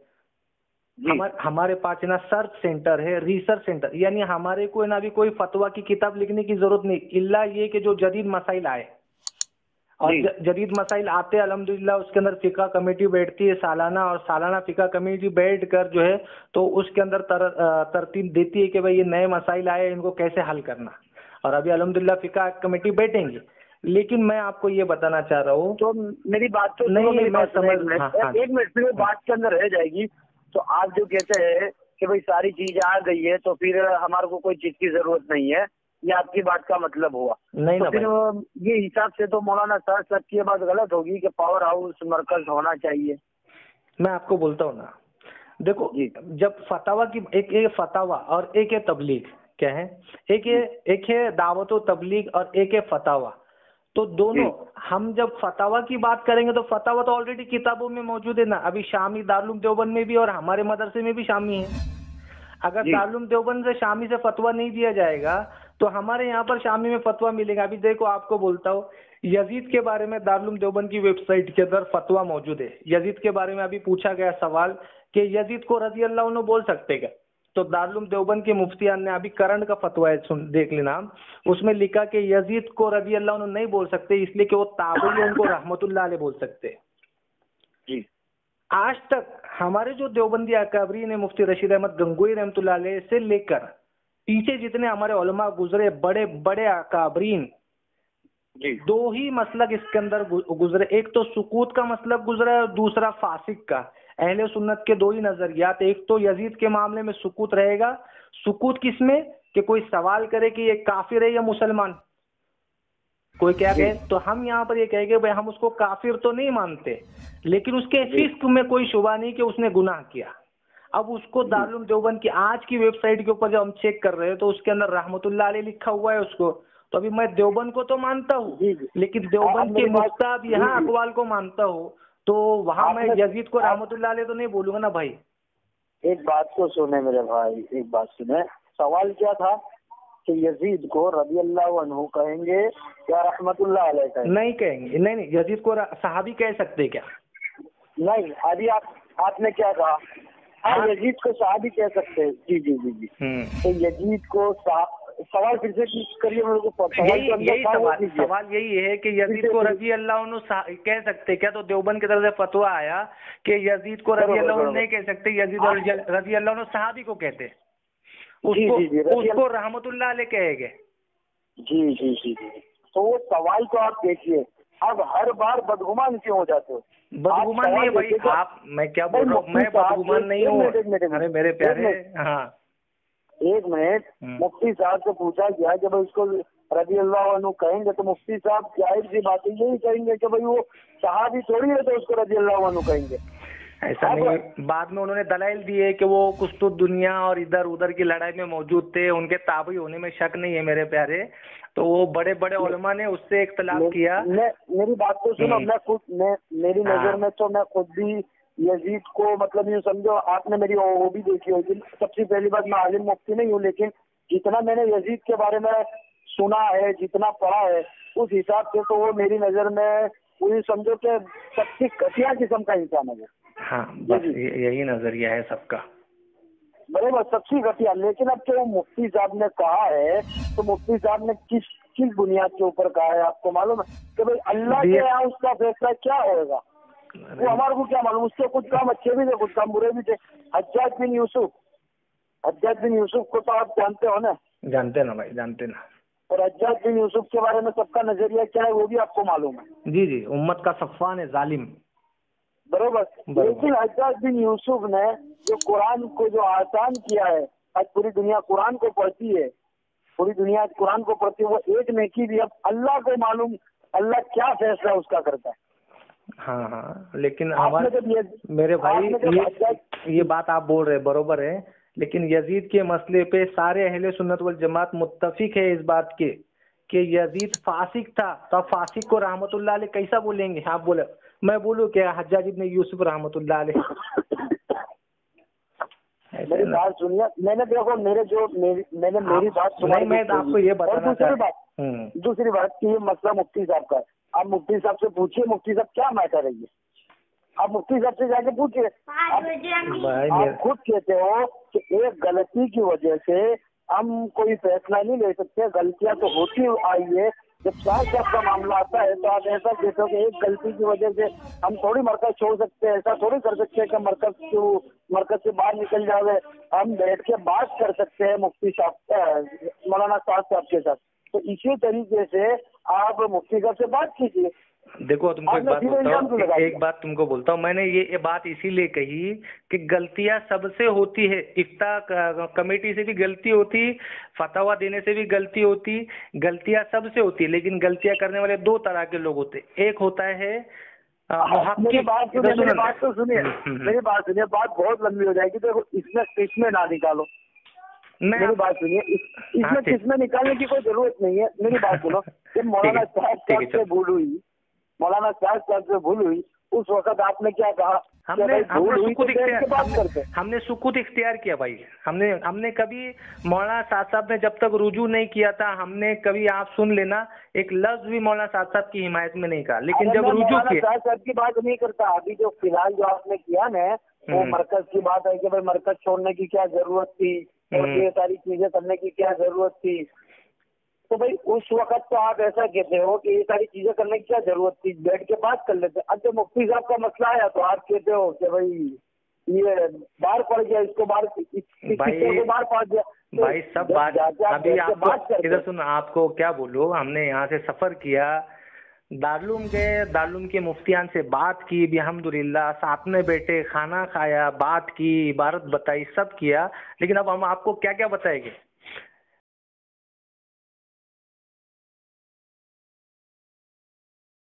हमारे पास है ना सर्च सेंटर है, रिसर्च सेंटर, यानी हमारे को है ना अभी कोई फतवा की किताब लिखने की जरूरत नहीं, इल्ला ये कि जो जदीद मसाइल आए और जदीद मसाइल आते अल्हम्दुलिल्लाह उसके अंदर फिका कमेटी बैठती है सालाना, और सालाना फिका कमेटी बैठ कर जो है तो उसके अंदर तरतीब देती है कि भाई ये नए मसाइल आए, इनको कैसे हल करना। और अभी अल्हम्दुलिल्लाह फिका कमेटी बैठेंगी। लेकिन मैं आपको ये बताना चाह रहा हूँ, तो मेरी बात तो नहीं, मैं समझ, एक मिनट में बात के अंदर रह जाएगी। तो आप जो कहते हैं कि भाई सारी चीज आ गई है तो फिर हमारे को कोई चीज की जरूरत नहीं है, ये आपकी बात का मतलब हुआ? नहीं तो फिर ये हिसाब से तो मौलाना साहब की बात गलत होगी कि पावर हाउस मरकज होना चाहिए। मैं आपको बोलता हूँ ना, देखो जब फतावा की एक फतावा और एक है तबलीग, क्या है, एक है दावत व तबलीग और एक है फतावा। तो दोनों हम जब फतावा की बात करेंगे तो फतावा तो ऑलरेडी किताबों में मौजूद है ना, अभी शामी दारुल देवबंद में भी और हमारे मदरसे में भी शामी है। अगर दारुल देवबंद से शामी से फतवा नहीं दिया जाएगा तो हमारे यहाँ पर शामी में फतवा मिलेगा। अभी देखो आपको बोलता हूँ, यजीद के बारे में दारुल देवबंद की वेबसाइट के अंदर फतवा मौजूद है। यजीद के बारे में अभी पूछा गया सवाल कि यजीद को रजी अल्लाह अन्हु बोल सकते क्या, तो दारुल देवबंद के मुफ्तियान ने अभी करंट का फतवा है, देख लेना, उसमें लिखा कि यजीद को रजी अल्लाह अन्हु नहीं बोल सकते, इसलिए कि वो ताबई उनको रहमतुल्लाह अलैह बोल सकते। आज तक हमारे जो देवबंदी अकाबरीन है, मुफ्ती रशीद अहमद गंगोई रहमतुल्लाह अलैह से लेकर पीछे जितने हमारे उलमा गुजरे, बड़े बड़े अकाबरीन, दो ही मसलक इसके अंदर गुजरे। एक तो सुकूत का मसलक गुजरा है और दूसरा फासिक का। अहले सुन्नत के दो ही नजरियात, एक तो यजीद के मामले में सुकूत रहेगा। सुकूत किसमें कि कोई सवाल करे कि ये काफिर है या मुसलमान, कोई क्या कहे, तो हम यहाँ पर ये कहेंगे भाई हम उसको काफिर तो नहीं मानते, लेकिन उसके फिस्क में कोई शुबा नहीं कि उसने गुनाह किया। अब उसको दारुल देवबंद की आज की वेबसाइट के ऊपर जब हम चेक कर रहे हैं तो उसके अंदर रहमतुल्लाह अलैह लिखा हुआ है उसको। तो अभी मैं देवबंद को तो मानता हूँ, लेकिन देवबंद के मुफ्ताब यहाँ अकवाल को मानता हूँ, तो वहाँ मैं यजीद को रहमतुल्लाह अलैह तो नहीं बोलूंगा ना भाई। एक बात को सुने मेरे भाई, एक बात सुने। सवाल क्या था कि यजीद को रज़ी अल्लाह अन्हु कहेंगे या रहमतुल्लाह अलैह कहेंगे? नहीं कहेंगे, नहीं यजीद को सहाबी कह सकते क्या? नहीं, अभी आपने क्या कहा? हाँ, यजीद को सहाबी कह सकते हैं। जी जी जी जी। तो यजीद को सवाल फिर से करिए मेरे को। सवाल यही है कि यजीद को रज़ी अल्लाह अन्हु कह सकते क्या? तो देवबंद की तरफ से फतवा आया कि यजीद को रज़ी अल्लाह अन्हु नहीं कह सकते, यजीद और रज़ी अल्लाह अन्हु सहाबी को कहते, उसको रहमतुल्लाह अलैह कहेंगे। जी जी जी जी। तो वो सवाल को आप देखिए, अब हर बार बदगुमान क्यों हो जाते हो? बदगुमान नहीं है भाई आप, मैं क्या बोल रहा हूँ, मैं बदगुमान नहीं हूँ। अरे मेरे प्यारे, हाँ एक मिनट। मुफ्ती साहब से पूछा गया कि भाई उसको रज़ी अल्लाह अन्हु कहेंगे, तो मुफ्ती साहब जाहिर सी बात है यही कहेंगे कि भाई वो सहाबी थोड़ी है तो उसको रज़ी अल्लाह अन्हु कहेंगे। ऐसा नहीं, बाद में उन्होंने दलाइल दिए कि वो कुछ तो दुनिया और इधर उधर की लड़ाई में मौजूद थे, उनके ताबी होने में शक नहीं है मेरे प्यारे। तो वो बड़े बड़े उलमा ने उससे इख्तलाफ किया। मेरी बात तो सुनो, मेरी नजर में तो मैं खुद भी यजीद को मतलब यूँ समझो, आपने मेरी वो भी देखी होगी। सबसे पहली बात, मैं आलिम मुफ्ती नहीं हूँ, लेकिन जितना मैंने यजीद के बारे में सुना है, जितना पढ़ा है, उस हिसाब से तो वो मेरी नजर में पूरी समझो कि सबसे घटिया किस्म का इंसान है। हाँ बस यही नजरिया है सबका, बराबर, सबसे घटिया। लेकिन अब जो मुफ्ती साहब ने कहा है, तो मुफ्ती साहब ने किस बुनियाद के ऊपर कहा है आपको मालूम है? कि भाई अल्लाह के यहाँ उसका फैसला क्या होगा वो हमारे को क्या मालूम। उसके कुछ काम अच्छे भी थे, कुछ काम बुरे भी थे। हज्जाज बिन यूसुफ को तो आप जानते हो ना? जानते ना भाई, जानते ना। और हज्जाज बिन यूसुफ के बारे में सबका नजरिया क्या है वो भी आपको मालूम है। जी जी, उम्मत का सफ़ान है, जालिम। बरोबर। लेकिन हज्जाज बिन यूसुफ ने जो कुरान को जो आसान किया है, आज पूरी दुनिया कुरान को पढ़ती है, पूरी दुनिया कुरान को पढ़ती है, वो एक नेकी भी अब अल्लाह को मालूम अल्लाह क्या फैसला उसका करता है। हाँ हाँ, लेकिन हमारे मेरे भाई ये बात आप बोल रहे बरोबर है, लेकिन यजीद के मसले पे सारे अहले सुन्नत वल जमात मुत्तफिक है इस बात के कि यजीद फासिक था। तो आप फासिक को रहमतुल्लाह अलैह कैसा बोलेंगे? आप बोले, मैं बोलूँ क्या हज्जाज इब्न यूसुफ रहमतुल्लाह अलैह? मेरी बात सुनिए, मैंने देखो मैंने मेरी बात सुनी। नहीं, मैं आपको ये बताना चाहता हूँ। दूसरी बात कि ये मसला मुफ्ती साहब का है। आप मुफ्ती साहब से पूछिए मुफ्ती साहब क्या मैटर है ये। आप मुफ्ती साहब से जाके पूछिए। आप खुद कहते हो कि एक गलती की वजह से हम कोई फैसला नहीं ले सकते, गलतियां तो होती आई है। जब साहब का मामला आता है तो आप ऐसा कहते हो कि एक गलती की वजह से हम थोड़ी मरकज छोड़ सकते हैं, ऐसा थोड़ी कर सकते हैं कि मरकज से बाहर निकल जावे। हम बैठ के बात कर सकते हैं मुफ्ती साहब, मौलाना साहब के साथ। तो इसी तरीके से आप मुफ्ती साहब से बात कीजिए। देखो तुमको एक बात तुमको बोलता हूँ, मैंने ये बात इसीलिए कही कि गलतियां सबसे होती है। इफ्ता कमेटी से भी गलती होती, फतवा देने से भी गलती होती, गलतियां सबसे होती है। लेकिन गलतियां करने वाले दो तरह के लोग होते, एक होता है मेरी बात तो सुनिए, बात बहुत लंबी हो जाएगी। देखो इसमें ना निकालो, मेरी बात सुनिए, इसमें किसमें निकालने की कोई जरूरत नहीं है। मेरी बात सुनो, जब मौलाना साहब से भूल हुई, मौलाना साहब से भूल हुई, उस वक्त आपने क्या कहा? हमने सुकूत इख्तियार किया भाई। हमने कभी मौलाना साहब ने जब तक रुजू नहीं किया था, हमने कभी, आप सुन लेना, एक लफ्ज भी मौलाना साहब की हिमायत में नहीं कहा। लेकिन जब रुजू किया, साहब की बात नहीं करता। अभी जो फिलहाल जो आपने किया ना, वो मरकज की बात है कि भाई मरकज छोड़ने की क्या जरूरत थी और ये सारी चीजें करने की क्या जरूरत थी। तो भाई उस वक्त तो आप ऐसा कहते हो कि ये सारी चीजें करने की क्या जरूरत थी, बैठ के बात कर लेते। अब जब मुफ्ती साहब का मसला आया तो आप कहते हो कि भाई ये बाहर पड़ गया, इसको बाहर को बाहर पड़ गया। तो भाई सब बात अभी आपको इधर सुन, आपको क्या बोलूं, हमने यहाँ से सफर किया, दारुल गए, दारुल के मुफ्तियान से बात की भी अल्हम्दुलिल्लाह, साथ में बैठे, खाना खाया, बात की, इबारत बताई, सब किया, लेकिन अब हम आपको क्या क्या बताएंगे।